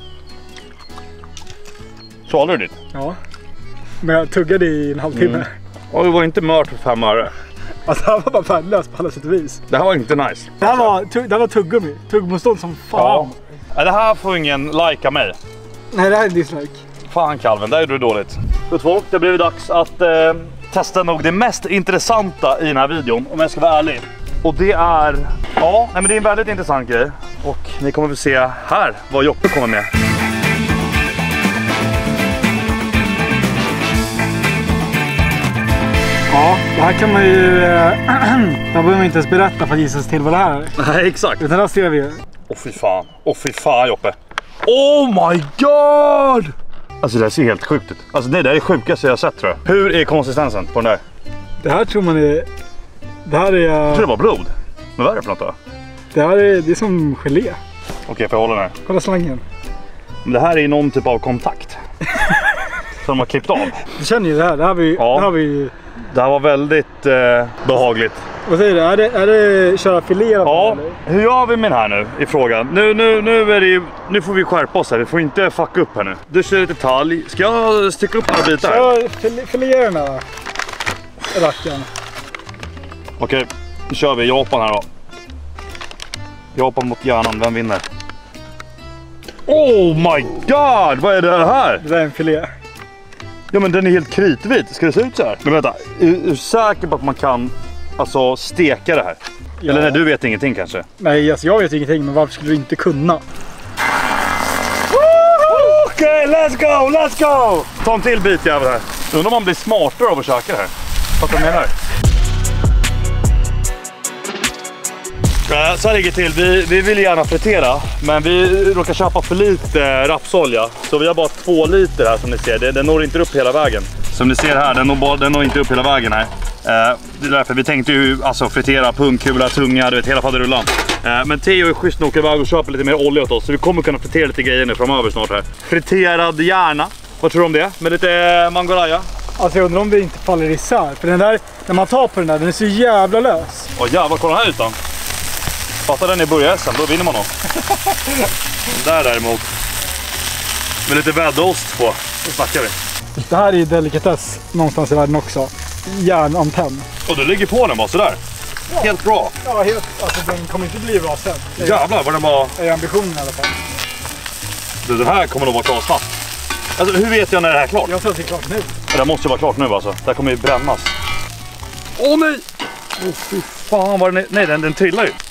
Svalde du ditt? Ja. Men jag tuggade i en halvtimme. Mm. Och det var inte mört för fem öre. Alltså det här var bara värdelöst på alla sätt och vis. Det här var inte nice. Det här var, tugg, det här var tuggummi. Tuggmotstånd som fan. Ja. Det här får ingen like av mig. Nej, det här är dislike. Fan Calvin, där gjorde du dåligt. Gott folk, det blev dags att eh, testa nog det mest intressanta i den här videon, om jag ska vara ärlig. Och det är, ja, nej, men det är en väldigt intressant grej. Och ni kommer att se här vad Joppe kommer med. Ja, det här kan man ju... Där behöver man inte ens berätta för att gissa sig till vad det här är. Nej, exakt. Utan där ser vi ju. Åh fy fan, åh fy fan Joppe. Oh my god! Alltså det här ser helt sjukt ut. Alltså det där är det sjukaste jag har sett tror jag. Hur är konsistensen på den där? Det här tror man är... Det här är... Jag tror det var blod. Men vad är det för något då? Det här är, det är som gelé. Okej, får jag hålla den här? Kolla slangen. Men det här är någon typ av kontakt. Som de har klippt av. Du känner ju det här. Det här har vi, Ja. det har vi... Det här var väldigt eh, behagligt. Vad säger du? Är det, är det köra filé? Ja, eller? hur gör vi med den här nu i frågan? Nu, nu, nu, är det ju, nu får vi skärpa oss här, vi får inte fucka upp här nu. Du kör lite talg. Ska jag sticka upp alla bitar? Kör filé, filé den här rackaren. Okej, nu kör vi Japan här då. Japan mot hjärnan, vem vinner? Oh my god, vad är det här? Det där är en filé. Ja men den är helt kritvit, ska det se ut så här? Men vänta, är du säker på att man kan alltså steka det här? Ja. Eller nej, du vet ingenting kanske? Nej, alltså jag vet ingenting, men varför skulle du inte kunna? Okej, okay, let's go, let's go! Ta en till bit jävlar här. Undrar om man blir smartare av att käka det här. Vad jag menar? Så här ligger till, vi, vi vill gärna fritera, men vi råkar köpa för lite rapsolja. Så vi har bara två liter här som ni ser, den, den når inte upp hela vägen. Som ni ser här, den når, bara, den når inte upp hela vägen här. Eh, det är därför vi tänkte ju alltså, fritera punkkula, tunga, du vet hela faderullan. Eh, men Theo är schysst nog iväg och köper lite mer olja åt oss, så vi kommer kunna fritera lite grejer nu framöver snart här. Friterad hjärna, vad tror du om det? Med lite mangolaya? Alltså jag undrar om det inte faller isär, för den där, när man tar på den där, den är så jävla lös. Åh jävlar, kolla här utan. Fattar den i början då vinner man nog. Där däremot. Med lite vädeost på, så snackar vi. Det här är ju delikatess någonstans i världen också. Järnantenn. Och du ligger på den bara sådär. Ja. Helt bra. Ja, helt. Alltså den kommer inte bli bra sen. Det är, Jävlar vad den bara... är ambitionen i alla fall. Du, det här kommer nog vara klart snabbt. Alltså hur vet jag när det här är klart? Jag tror att det är klart nu. Det här måste ju vara klart nu alltså. Det här kommer ju brännas. Åh nej! Åh fy fan vad den är... Nej, den, den trillar ju.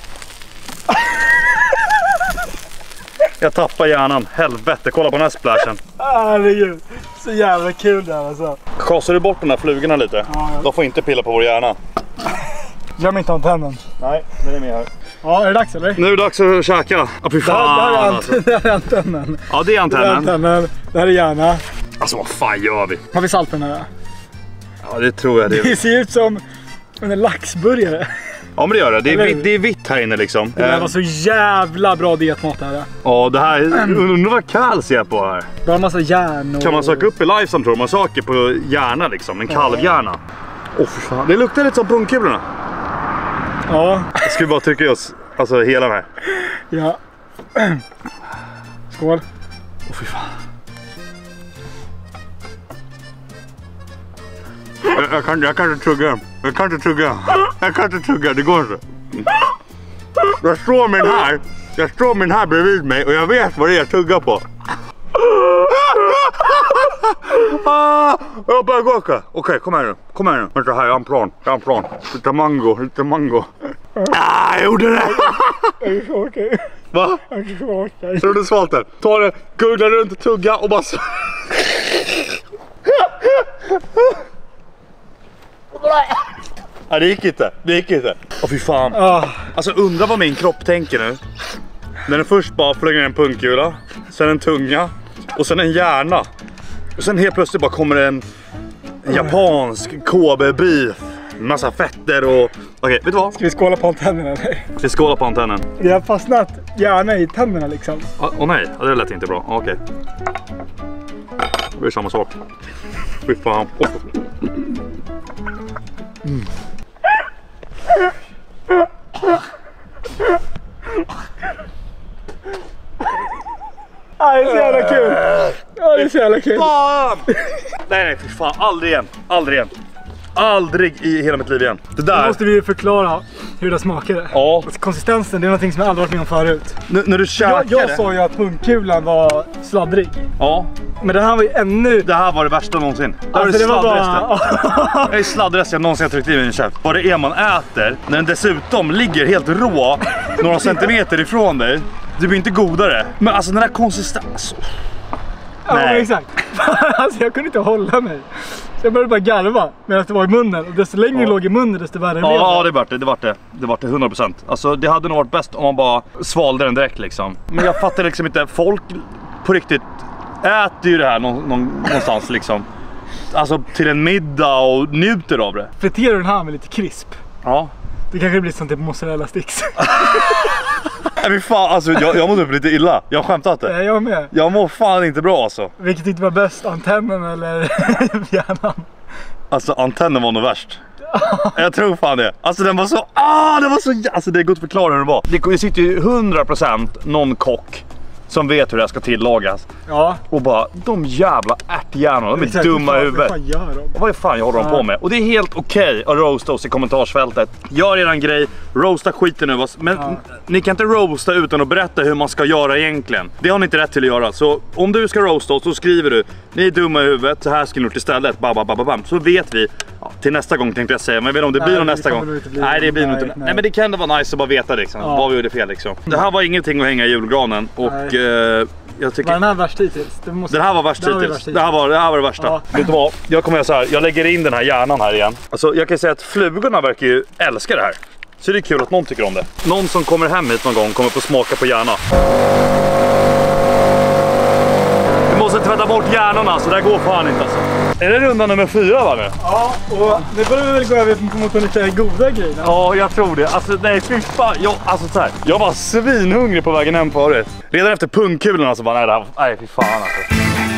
Jag tappar hjärnan. Helvete, kolla på den här splashen. Herregud. Så jävla kul det här alltså. Kasar du bort de här flugorna lite? Ja, ja. De får inte pilla på vår hjärna. Glöm inte antennen. Nej, den är med här. Ja, är det dags eller? Nu är det dags att käka. Ja, fy Det här, fan, det här är alltså. ant- det här är antennen. Ja, det är Det här är antennen. antennen. Det här är hjärna. Alltså vad fan gör vi? Har vi salt på den här? Ja, det tror jag det. Det ser ut som en laxburgare. Ja, men det gör det. Det är, Eller hur? vitt, det är vitt här inne liksom. Det här Eh, var så jävla bra dietmat det här. Ja, det här... Undrar vad kalv ser jag på här. Det har en massa järn och... Kan man söka upp i Lifesum tror man saker på hjärna liksom. En kalvhjärna. Åh oh, för fan. Det luktar lite som pungkulorna. Ja. Ska vi bara trycka i oss alltså hela den här. Ja. Skål. Åh oh, fy fan. Jag, jag, kan, jag kan inte tugga. Jag kan inte tugga. Jag kan inte tugga. Det går inte. Jag står med den här. Jag står med den här bredvid mig och jag vet vad det är jag tuggar på. Ah, jag börjar gå. Okej, okay, kom här nu. Kom här nu. Vänta här, jag har en plan. Jag har en plan. Lite mango, lite mango. Ah, jag gjorde det! Är du så okej? Va? Är du så okej? Tror du svalt den? Ta det, googla runt, tugga och bara... Nej, det gick inte. Det gick inte. Åh fy fan. Ah. Alltså undra vad min kropp tänker nu. När den först bara flänger en pungkula, sen en tunga och sen en hjärna. Och sen helt plötsligt bara kommer en japansk K B-beef. Massa fetter och... Okej, okay, vet du vad? Ska vi skåla på antennen eller? Vi skålar på antennen. Vi har fastnat gärna i tänderna liksom. Åh oh, nej, det lät inte bra. Okej. Okay. Det är samma sak. Fy fan. Oh. Mm. Ah, det är så jävla kul. Ja, det är så jävla kul. Fan! Nej, nej, fy fan. Aldrig igen. Aldrig igen. Aldrig i hela mitt liv igen. Det Nu där. måste vi förklara hur det smakade. Ja. Alltså, konsistensen, det är någonting som jag aldrig varit med om förut. N när du käkar Jag, jag det. sa ju att pungkulan var sladdrig. Ja. Men den här var ju ännu... Det här var det värsta någonsin. Det här Alltså, var det det var sladdresten. bara... Det är sladdrest jag någonsin har tryckt i min käft. Vad det är man äter, när den dessutom ligger helt rå några centimeter ifrån dig. Det blir inte godare. Men alltså den här konsistensen. Ja, Nej. exakt. Alltså jag kunde inte hålla mig. Så jag började bara garva medan det var i munnen. Och desto längre det låg i munnen desto värre blev det. Ja, det vart det. Det vart det. Det vart det hundra procent. Alltså det hade nog varit bäst om man bara svalde den direkt liksom. Men jag fattar liksom inte. Folk på riktigt äter ju det här någon, någon, någonstans liksom. Alltså till en middag och njuter av det. Friterar du den här med lite krisp. Ja. Det kanske blir sånt typ mozzarella sticks. Nej men fan, alltså jag, jag mår typ lite illa. Jag skämtar inte. Ja, jag med. Jag mår fan inte bra alltså. Vilket tyckte var bäst, antennen eller hjärnan? Alltså antennen var nog värst. Jag tror fan det. Alltså den var så, ah det var så, alltså det är gott att förklara hur det var. Det, det sitter ju hundra procent någon kock som vet hur det här ska tillagas. Ja. Och bara, de jävla ärthjärnorna, de är Exakt, dumma i vad huvudet. fan gör de? Vad fan jag håller de Ja. på med? Och det är helt okej att roasta oss i kommentarsfältet. Gör eran grej, roasta skiten nu. Men Ja. ni kan inte roasta utan att berätta hur man ska göra egentligen. Det har ni inte rätt till att göra. Så om du ska roasta oss så skriver du, ni är dumma i huvudet, så här ska ni gjort istället. Bam, bam, bam, bam. Så vet vi. Ja, till nästa gång tänkte jag säga, men jag vet inte om det Nej, blir någon det nästa kommer gång. nog inte bli. Nej, det blir nog Nej, inte. Nej. nej. men det kan ändå vara nice att bara veta liksom, Ja. vad vi gjorde fel liksom. Det här var ingenting att hänga i julgranen. Och Nej. eh, jag tycker... Var den här värst hittills? Det måste... Den här var värst Den här var hittills. värst Det här var, det här var det värsta. Ja. Vet du vad? Jag kommer göra så här. Jag lägger in den här hjärnan här igen. Alltså jag kan säga att flugorna verkar ju älska det här. Så det är kul att någon tycker om det. Någon som kommer hem hit någon gång kommer få smaka på hjärna. Du måste tvätta bort hjärnorna, så det går fan inte alltså. Är det runda nummer fyra va nu? Ja, och nu börjar vi väl gå över mot de lite goda grejerna. Ja, jag tror det. Alltså nej, fy fan. Jag, alltså så här, jag var svinhungrig på vägen hem förut. Redan efter pungkulorna så bara, nej, det här, nej fy fan alltså.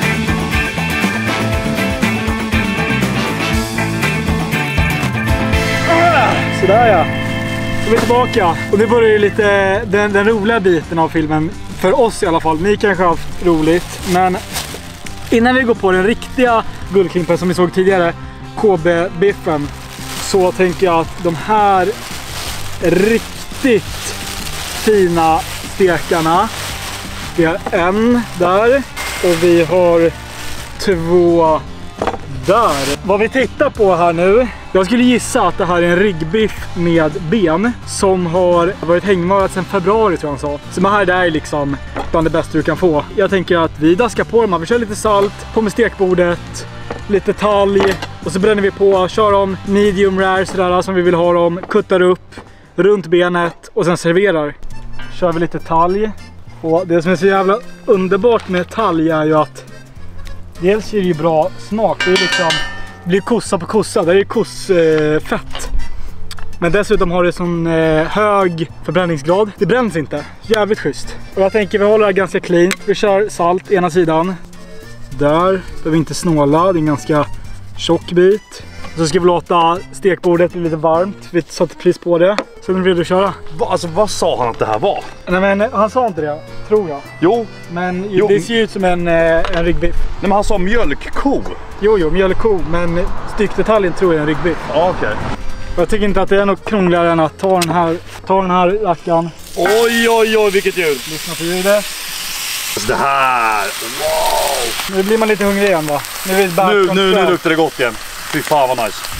Sådär ja. Då är vi tillbaka. Och nu börjar ju lite den, den roliga biten av filmen. För oss i alla fall. Ni kanske har haft roligt. Men innan vi går på den riktiga guldklimpen som vi såg tidigare, K B-biffen, så tänker jag att de här riktigt fina stekarna, vi har en där och vi har två där. Vad vi tittar på här nu, jag skulle gissa att det här är en ryggbiff med ben som har varit hängmarat sedan februari tror jag han sa. Så det här är liksom bland det bästa du kan få. Jag tänker att vi daskar på dem här, vi kör lite salt på med stekbordet lite talg och så bränner vi på, kör dem medium rare sådär som vi vill ha dem, kuttar upp runt benet och sen serverar. Kör vi lite talg. Och det som är så jävla underbart med talg är ju att dels är det ju bra smak, det är liksom, det blir kossa på kossa, det är kossfett. Eh, Men dessutom har det sån eh, hög förbränningsgrad. Det bränns inte. Jävligt schysst. Och jag tänker vi håller det ganska clean. Vi kör salt ena sidan. Där behöver vi inte snåla. Det är en ganska tjock bit. Och så ska vi låta stekbordet bli lite varmt. Vi satte pris på det. Så är vi redo att köra. Va, alltså vad sa han att det här var? Nej men han sa inte det, tror jag. Jo. Men Jo. det ser ju ut som en, en ryggbiff. Nej men han sa mjölkko. Jo jo, mjölkko. Men styckdetaljen tror jag är en ryggbiff. Ja okej. Okay. Jag tycker inte att det är något krångligare än att ta den här, ta den här rackaren. Oj oj oj vilket ljud. Lyssna på ljudet. Det här, wow. Nu blir man lite hungrig igen va? Nu, är vi back Nu, on nu, track. nu luktar det gott igen. Fy fan vad nice.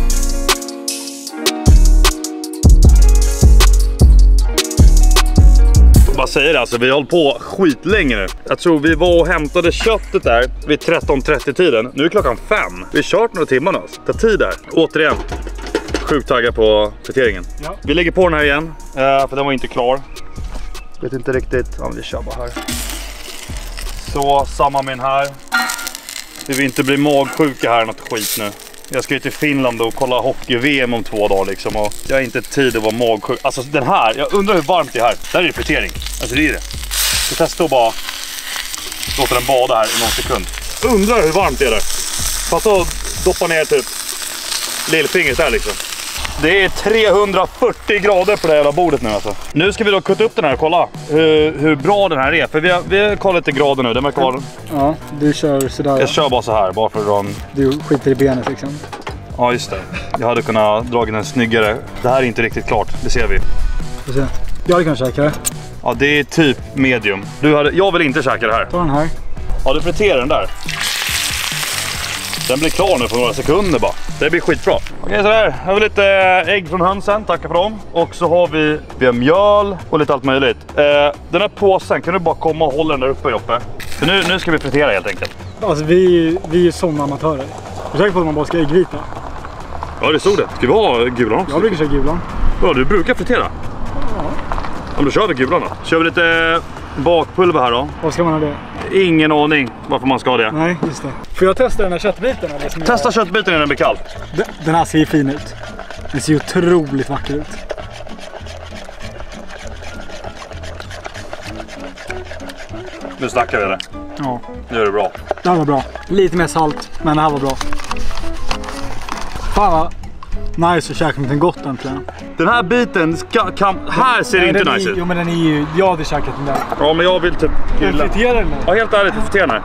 Jag bara säger det, alltså, vi har hållit på skitlänge nu. Jag tror vi var och hämtade köttet där vid tretton trettio tiden. Nu är klockan fem. Vi har kört några timmar nu. Alltså. Ta tid där. Återigen. Sjukt taggad på friteringen. Ja. Vi Vi lägger på den här igen. För den var inte klar. Vet inte riktigt. Ja, men vi kör bara här. Så, samma med den här. Vi vill inte bli magsjuka här något skit nu. Jag ska ju till Finland och kolla hockey-V M om två dagar liksom. Och jag har inte tid att vara magsjuk. Alltså den här, jag undrar hur varmt det är här. Det här är fritering. Alltså det är det. Jag testar att bara låta den bada här i någon sekund. Undrar hur varmt det är där. Fatta att doppa ner typ lillfingret där liksom. Det är trehundrafyrtio grader på det jävla bordet nu alltså. Nu ska vi då kutta upp den här och kolla hur, hur bra den här är. För vi har, vi har kollat lite grader nu. Den verkar vara... Ja, du kör sådär. Jag kör bara så här, bara för att dra en... Du skiter i benet liksom. Ja just det. Jag hade kunnat dra den snyggare. Det här är inte riktigt klart, det ser vi. Får se. Jag hade kunnat käka det. Ja det är typ medium. Du hade... Jag vill inte käka det här. Ta den här. Ja du friterar den där. Den blir klar nu för några sekunder bara. Det blir skitbra. Okej sådär, här har vi lite ägg från hönsen, tackar för dem. Och så har vi, vi har mjöl och lite allt möjligt. Eh, den här påsen, kan du bara komma och hålla den där uppe Joppe? För nu, nu ska vi fritera helt enkelt. Alltså vi, vi är sådana amatörer. Jag är säker på att man bara ska äggvita. Ja det stod det. Ska vi ha gulan också? Jag brukar köra gulan. Ja du brukar fritera? Ja. Om du kör vi gulan då. Kör vi lite bakpulver här då. Vad ska man ha det? Ingen aning varför man ska ha det. Nej, just det. Får jag testa den här köttbiten? Eller, som Testa jag... köttbiten innan den blir kall. Den, den här ser ju fin ut. Den ser ju otroligt vacker ut. Nu snackar vi eller? Ja, Nu är det bra. det här var bra. Lite mer salt, men det här var bra. Fan vad nice att käka någonting gott äntligen. Den här biten ska, kan, här ser det Nej, inte den nice är, ut. Jo men den är ju, jag hade käkat den där. Ja men jag vill typ Kan du fritera den Ja där? helt ärligt, fritera den här.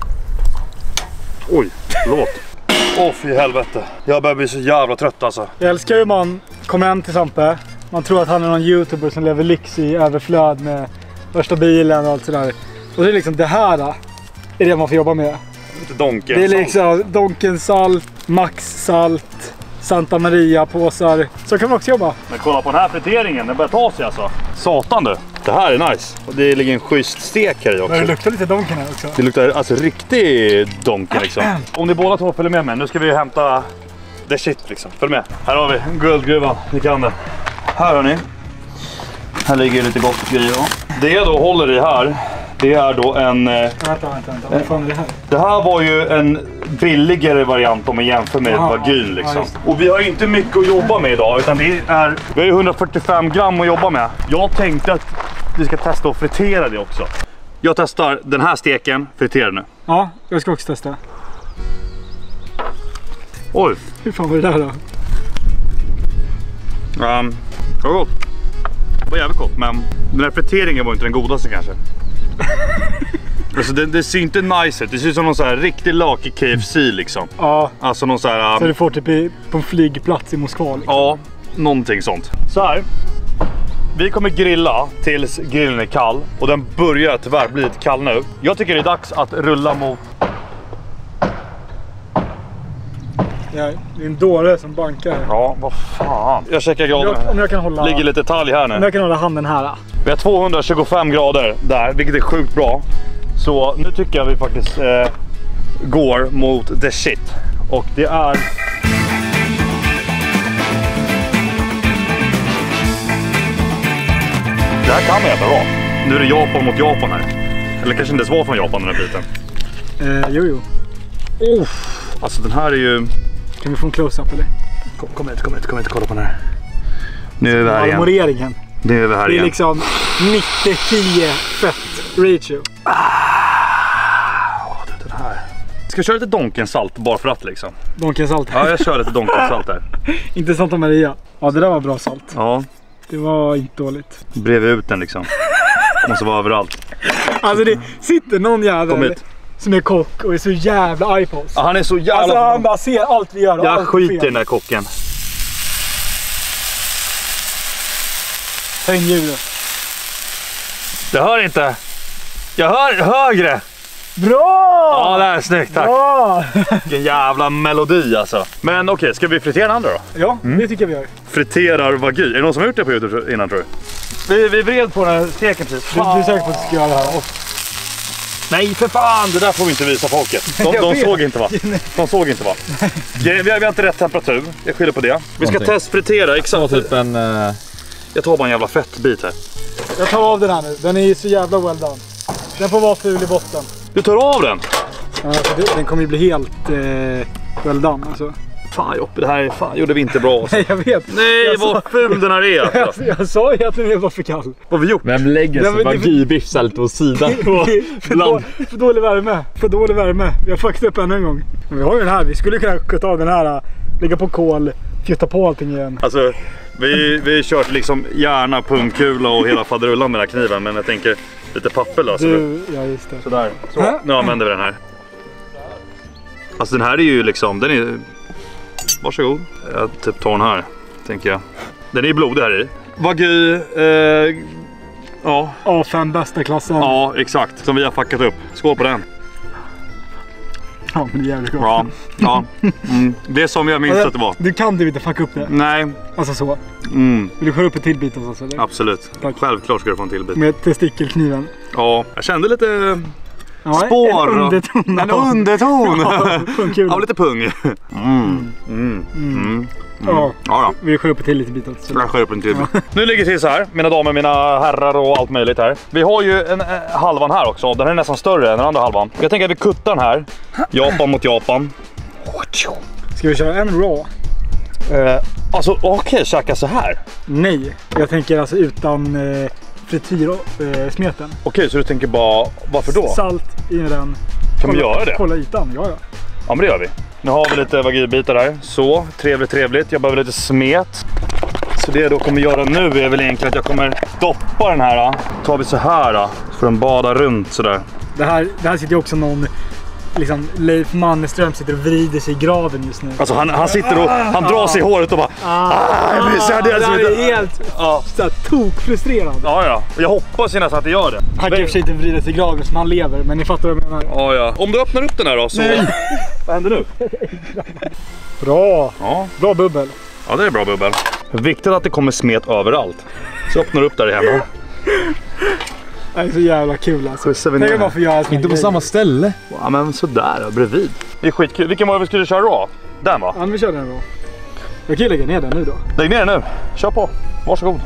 Oj, förlåt. Åh oh, fy helvete. Jag börjar bli så jävla trött alltså. Jag älskar hur man kommer hem till Sampe. Man tror att han är någon youtuber som lever lyx i överflöd med värsta bilen och allt sådär. Och det är liksom det här då, är det man får jobba med. Lite donken. Det är liksom Donken salt, Max salt, Santa Maria påsar. Så kan man också jobba. Men kolla på den här friteringen, den börjar ta sig alltså. Satan du. Det här är nice. Och det ligger en schysst stek här i också. Men det luktar lite Donken här också. Det luktar alltså riktigt donken liksom. Om ni båda två följer med mig, nu ska vi hämta the shit liksom. Följ med. Här har vi guldgruvan, ni kan det. Här har ni. Här ligger lite gott grejer då. Det jag då håller i här, det är då en... Vänta, vänta, vänta. Vad fan är det här? Det här var ju en billigare variant om man jämför med Aha, vagyn ja, liksom. just Och vi har ju inte mycket att jobba med idag, utan det är... Vi har ju hundrafyrtiofem gram att jobba med. Jag tänkte att vi ska testa att fritera det också. Jag testar den här steken, fritera nu. Ja, jag ska också testa. Oj. Hur fan var det där då? Um, det var gott. Det var jävligt gott, men den här friteringen var inte den godaste kanske. Alltså det, det ser inte nice ut. Det ser ut som någon så här riktig lake K F C liksom. Ja. Alltså någon så här... Um, Så du får typ i, på en flygplats i Moskva liksom. Ja, någonting sånt. Så här. Vi kommer grilla tills grillen är kall. Och den börjar tyvärr bli lite kall nu. Jag tycker det är dags att rulla mot... Ja, det är en dåre som bankar. Ja, vad fan. Jag checkar graderna. Jag, om jag kan hålla... Ligger lite talg här Om nu. jag kan hålla handen här. Vi har tvåhundratjugofem grader där, vilket är sjukt bra. Så nu tycker jag vi faktiskt eh, går mot the shit. Och det är... Det här kan man äta bra. Nu är det Japan mot Japan här. Eller kanske inte ens var från Japan den här biten. Eh, jo, jo. Oh, alltså den här är ju... Kan vi få en close-up eller? Kom, kom hit, kom hit, kom hit, kolla på den här. Nu är vi här igen. Marmoreringen. Nu är vi här Det är igen. liksom nittio tio fett ratio. Ah, den här. Ska jag köra lite Donkensalt bara för att liksom? Donkensalt. Ja, jag kör lite Donkensalt här. Inte Santa Maria. Ja, det där var bra salt. Ja, Det var inte dåligt. bredvid ut den liksom. Måste vara överallt. Alltså det sitter någon Kom jävel hit. som är kock och är så jävla iPods. Ja, han är så jävla... Alltså han bara ser allt vi gör och jag allt skiter i fel. den här kocken. Höj ljudet. Jag hör inte. Jag hör högre. Bra! Ja, det här är snyggt, tack. Bra! Vilken jävla melodi alltså. Men okej, ska vi fritera den andra då? Ja, det tycker jag vi gör. Friterar wagyu. Är det någon som har gjort det på YouTube innan, tror du? Vi, vi vred på den här steken precis. Du, du är säker på att du ska göra det här? Och Nej, för fan! Det där får vi inte visa folket. De, Jag de vet. såg inte va? De såg inte va? Vi har, vi har inte rätt temperatur. Jag skyller på det. Vi ska Någonting. testfritera, exakt. Typ en... Uh... Jag tar bara en jävla fettbit här. jag tar av den här nu. Den är ju så jävla well done. Den får vara ful i botten. Du tar av den! Ja, för det, den kommer ju bli helt eh, well done alltså. Fan Joppe, det här fan, gjorde vi inte bra alltså. Nej, jag vet. Nej, jag vad sa, ful den här är jag, alltså. jag sa ju att den är bara för kall. Vad har vi gjort? Vem lägger Nej, sig men det- wagyu-biff så här lite åt sidan? Det är för, då, för dålig värme. För dålig värme. Vi har fuckat upp ännu en gång. Men vi har ju den här. Vi skulle kunna kutta av den här. Lägga på kol. Fjutta på allting igen. Alltså, vi vi har kört liksom gärna pungkula och hela faderullan med den här kniven. Men jag tänker lite papper då. Så Du, ja just det. Sådär. Så, Hä? nu använder vi den här. Alltså den här är ju liksom, den är... Varsågod. Jag typ tar den här, tänker jag. Den är ju blodig här i. Wagyu, eh, ja. A fem bästa klassen. Ja, exakt. Som vi har fuckat upp. Skål på den. Ja, men det är jävligt gott. Bra. Ja. Mm. Det är som jag minns att det var. Du kan du inte fucka upp det. Nej. Alltså så. Mm. Vill du skära upp ett till bit hos oss eller? Absolut. Tack. Självklart ska du få en till bit. Med testikelkniven. Ja, jag kände lite Ja, spår. En och- underton. En underton. Ja, pungkula. Ja, lite pung. Mm. Mm. Mm. Mm. Ja. Ja då. Vill du skära upp ett till lite bit också? Jag skär upp en till. Nu ligger det till så här, mina damer, mina herrar och allt möjligt här. Vi har ju en eh, halvan här också. Den här är nästan större än den andra halvan. Jag tänker att vi kuttar den här. Japan mot Japan. Ska vi köra en raw? Eh, alltså okej, okay, käka så här. Nej, jag tänker alltså utan eh, frityrsmeten. Okej, okay, så du tänker bara, varför då? Salt i den. Kan vi göra det? Kolla ytan, ja ja. Ja, men det gör vi. Nu har vi lite wagyu-bitar här. Så, trevligt, trevligt. Jag behöver lite smet. Så det jag då kommer göra nu är väl egentligen att jag kommer doppa den här. Då. Tar vi så här då, så får den bada runt sådär. Det här, det här sitter ju också någon, liksom Leif Mannerström sitter och vrider sig i graven just nu. Alltså han, han sitter och han drar sig i håret och bara... Ah, jag blir så här, det är det så här lite- är helt Ja, så här, tokfrustrerad. ja, ja. Och jag hoppas ju nästan att det gör det. Han kan i och för sig inte vrida sig i graven som han lever, men ni fattar vad jag menar. Ja, ja. Om du öppnar upp den här då så... Nej. Vad händer nu? Bra, Ja, bra bubbel. ja, det är bra bubbel. Viktigt att det kommer smet överallt. Så öppnar du upp där igen. Det är så jävla kul alltså. Skjutsar vi Tänk ner om man får göra Inte på samma ställe. Ja, men sådär då, bredvid. Det är skitkul. Vilken var det vi skulle köra då? Den va? Ja, vi kör den då. Jag kan ju lägga ner den nu då. Lägg ner den nu. Kör på. Varsågod.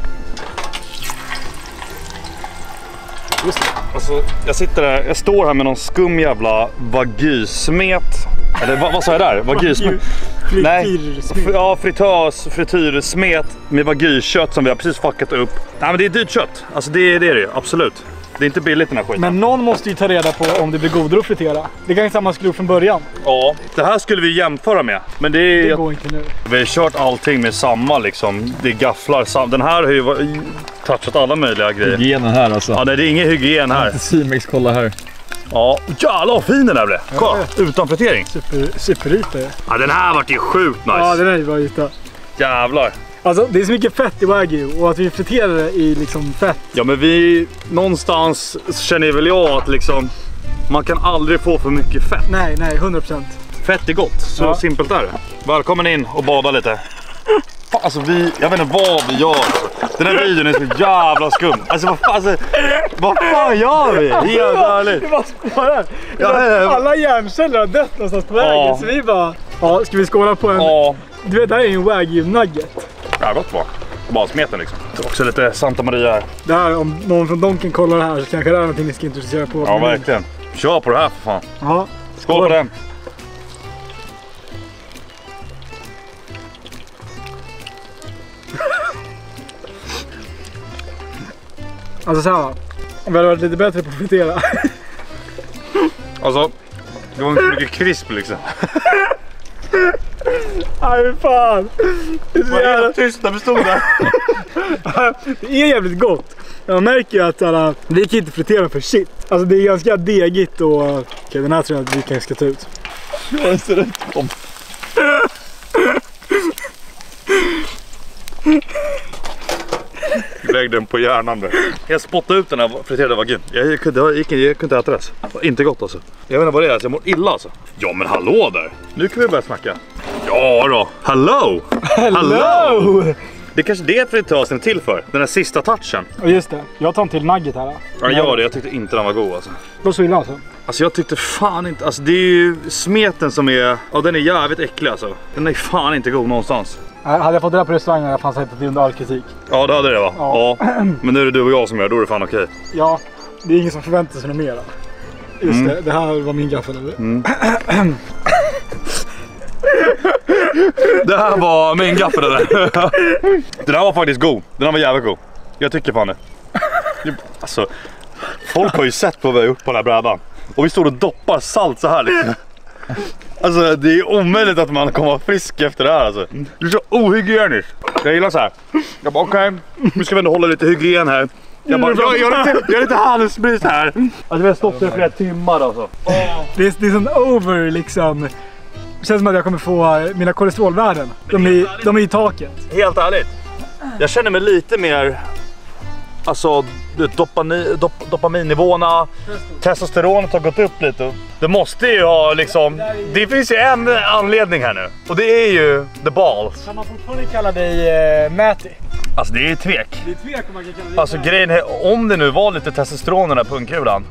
Just det. Alltså, jag sitter där, jag står här med någon skum jävla wagyu-smet. Eller vad, vad sa jag där? Wagyu-smet? Nej, Frityrsmet. F- ja, fritös, frityrsmet med wagyu-kött som vi har precis fuckat upp. Nej, men det är dyrt kött. Alltså det är det, är det ju, absolut. Det är inte billigt den här skiten. Men någon måste ju ta reda på om det blir godare att fritera. Det kan ju samma skruv från början. Ja, det här skulle vi jämföra med. Men det är... Det går inte nu. Vi har kört allting med samma liksom. Det är gafflar. sam- Den här har ju varit- touchat alla möjliga grejer. Hygienen här alltså. Ja, nej, det är ingen hygien här. Simex, kolla här. Ja, jävlar vad fin den här blev. Kolla, utan fritering. Super, superyta ju. Ja, den här vart ju sjukt nice. Ja, den är ju bra yta. Jävlar. Alltså det är så mycket fett i wagyu och att vi friterar det i liksom fett. Ja, men vi... Någonstans känner väl jag att liksom... Man kan aldrig få för mycket fett. Nej, nej, hundra procent. Fett är gott, så Ja. simpelt är det. Välkommen in och bada lite. fan, alltså vi, jag vet inte vad vi gör. Den här videon är så jävla skum. Alltså vad fan, alltså, vad fan gör vi? Helt ärligt. Det var spårar. Ja, alla hjärnceller har dött någonstans på vägen. Ja. Så vi bara, ja, ska vi skåla på en... Ja. Du vet, det här är ju en wagyu nugget. Ja, gott va. Bara smeten liksom. Det är också lite Santa Maria här. Det här, om någon från Donken kollar det här så kanske det är någonting ni ska introducera på. Ja, verkligen. Kör på det här för fan. Ja. Skål på den. Alltså så här, om vi hade varit lite bättre på att fritera. Alltså, det var inte mycket krisp liksom. Aj fan. Det är så Vad är jävla... det tyst när vi stod där? Det är jävligt gott. Jag märker ju att alla, vi kan inte fritera för shit. Alltså det är ganska degigt och... Okej, okay, den här tror jag att vi kanske ska ta ut. Jag ser ut om. Lägg den på hjärnan där. Jag spottade ut den här friterade vagin. Jag kunde, jag, gick, jag kunde inte äta det. Det var inte gott alltså. Jag vet inte vad det är, alltså, jag mår illa alltså. Ja men hallå där. Nu kan vi börja snacka. Ja då. Hello! Hello! Det är kanske det fritösen är till för. Den här sista touchen. Och just det, jag tar en till nugget här. Ja, gör det. Jag tyckte inte den var god alltså. Vad så illa alltså? Alltså jag tyckte fan inte, alltså det är ju smeten som är, ja den är jävligt äcklig alltså. Den är fan inte god någonstans. Nej, hade jag fått det där på restaurangen hade jag fan sagt att det är under all kritik. Ja det hade det va? Ja. Ja. Men nu är det du och jag som gör, då är det fan okej. Ja, det är ingen som förväntar sig något mer. Just Mm. det, det här var min gaffel eller? Mm. Det här var min gaffel det där. Den här var faktiskt god, den här var jävligt god. Jag tycker fan det. Alltså, folk har ju sett på vad vi har gjort på den här brädan. Och vi står och doppar salt så här liksom. Alltså det är omöjligt att man kommer vara frisk efter det här alltså. Det är så ohygieniskt. Jag gillar så här. Jag bara okej, okay, nu ska vi ändå hålla lite hygien här. Jag bara, jag, jag, är lite, jag är lite halsbrist här. Alltså vi har stått där i flera timmar alltså. Det är, det är sån over liksom. Det känns som att jag kommer få mina kolesterolvärden. De är, de är i taket. Helt ärligt. Jag känner mig lite mer, alltså dopani, dop, dopaminnivåerna, testosteronet har gått upp lite. Det måste ju ha liksom, det finns ju en anledning här nu. Och det är ju the balls. Kan man fortfarande kalla dig eh, Mäti? Alltså det är tvek. Det är tvek om man kan kalla dig. Alltså grejen är, om det nu var lite testosteron i den här pungkulan,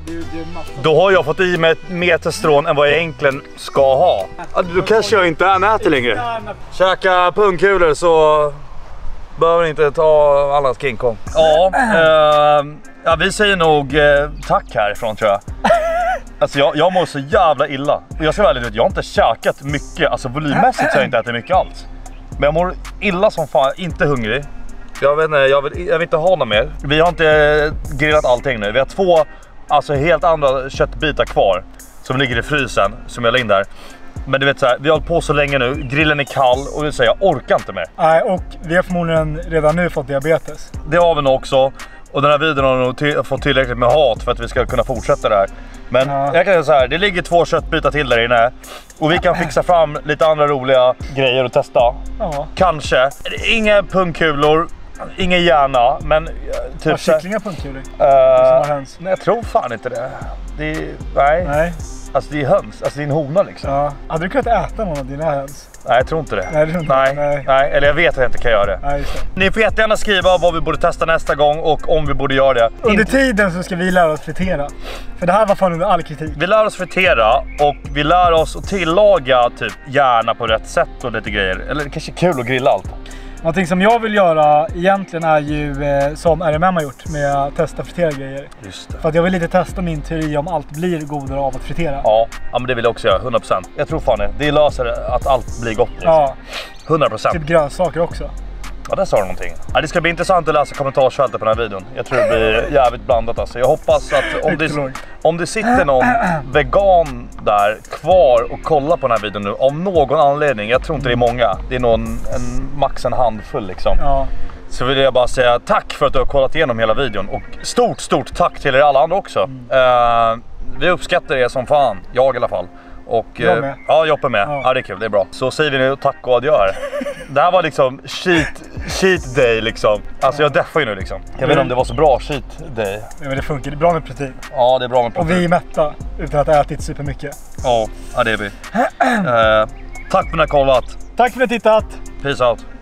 då har jag fått i mig mer testosteron än vad jag egentligen ska ha. Alltså, då kanske jag inte är Mäti längre. Käka pungkulor så behöver inte ta allas King Kong. Ja, eh, ja, vi säger nog eh, tack härifrån tror jag. Alltså jag, jag mår så jävla illa. Och jag ska väl vet, jag har inte käkat mycket, alltså volymmässigt så har jag inte ätit mycket alls. Men jag mår illa som fan, inte hungrig. Jag vet inte, jag vill, jag vill inte ha något mer. Vi har inte grillat allting nu. Vi har två alltså helt andra köttbitar kvar som ligger i frysen som jag la in där. Men du vet så här, vi har hållit på så länge nu, grillen är kall och det säger jag orkar inte mer. Nej, och vi har förmodligen redan nu fått diabetes. Det har vi nog också. Och den här videon har nog till, fått tillräckligt med hat för att vi ska kunna fortsätta det här. Men ja. Jag kan säga så här, det ligger två köttbitar till där inne. Och vi kan fixa fram lite andra roliga grejer att testa. Ja. Kanske. Inga pungkulor, ingen hjärna, men typ... Har kycklingar pungkulor? Uh, nej, jag tror fan inte det. Det är, nej. Nej. Alltså det är höns, alltså det är en hona liksom. Ja. Hade du kunnat äta någon av dina höns? Nej, jag tror inte det. Nej, det tror inte. Nej. Nej. Nej, eller jag vet att jag inte kan göra det. Nej, just det. Ni får jättegärna skriva vad vi borde testa nästa gång och om vi borde göra det. Under Inte... tiden så ska vi lära oss fritera. För det här var fan under all kritik. Vi lär oss fritera och vi lär oss att tillaga typ hjärna på rätt sätt och lite grejer. Eller det kanske är kul att grilla allt. Någonting som jag vill göra egentligen är ju eh, som R M M har gjort med att testa fritera grejer. Just det. För att jag vill lite testa min teori om allt blir godare av att fritera. Ja, ja men det vill jag också göra, hundra procent. Jag tror fan det. Det löser att allt blir gott. Liksom. Ja. hundra procent. Typ grönsaker också. Ja, där sa du någonting. Ja, det ska bli intressant att läsa kommentarsfältet på den här videon. Jag tror det blir jävligt blandat alltså. Jag hoppas att om det, om det sitter någon vegan där kvar och kollar på den här videon nu av någon anledning. Jag tror inte det är många. Det är någon, en, max en handfull liksom. Ja. Så vill jag bara säga tack för att du har kollat igenom hela videon. Och stort, stort tack till er alla andra också. Mm. Uh, vi uppskattar er som fan. Jag i alla fall. Och, jag med. Ja, Joppe med. Ja. Ja, det är kul, det är bra. Så säger vi nu tack och adjö här. Det här var liksom cheat, cheat day liksom. Alltså jag deffar ju nu liksom. Jag vet inte om det var så bra cheat day. Ja, men det funkar, det är bra med protein. Ja, det är bra med protein. Och vi är mätta utan att ha ätit supermycket. Ja, ja det är vi. uh, tack för att ni har kollat. Tack för att ni har tittat. Peace out.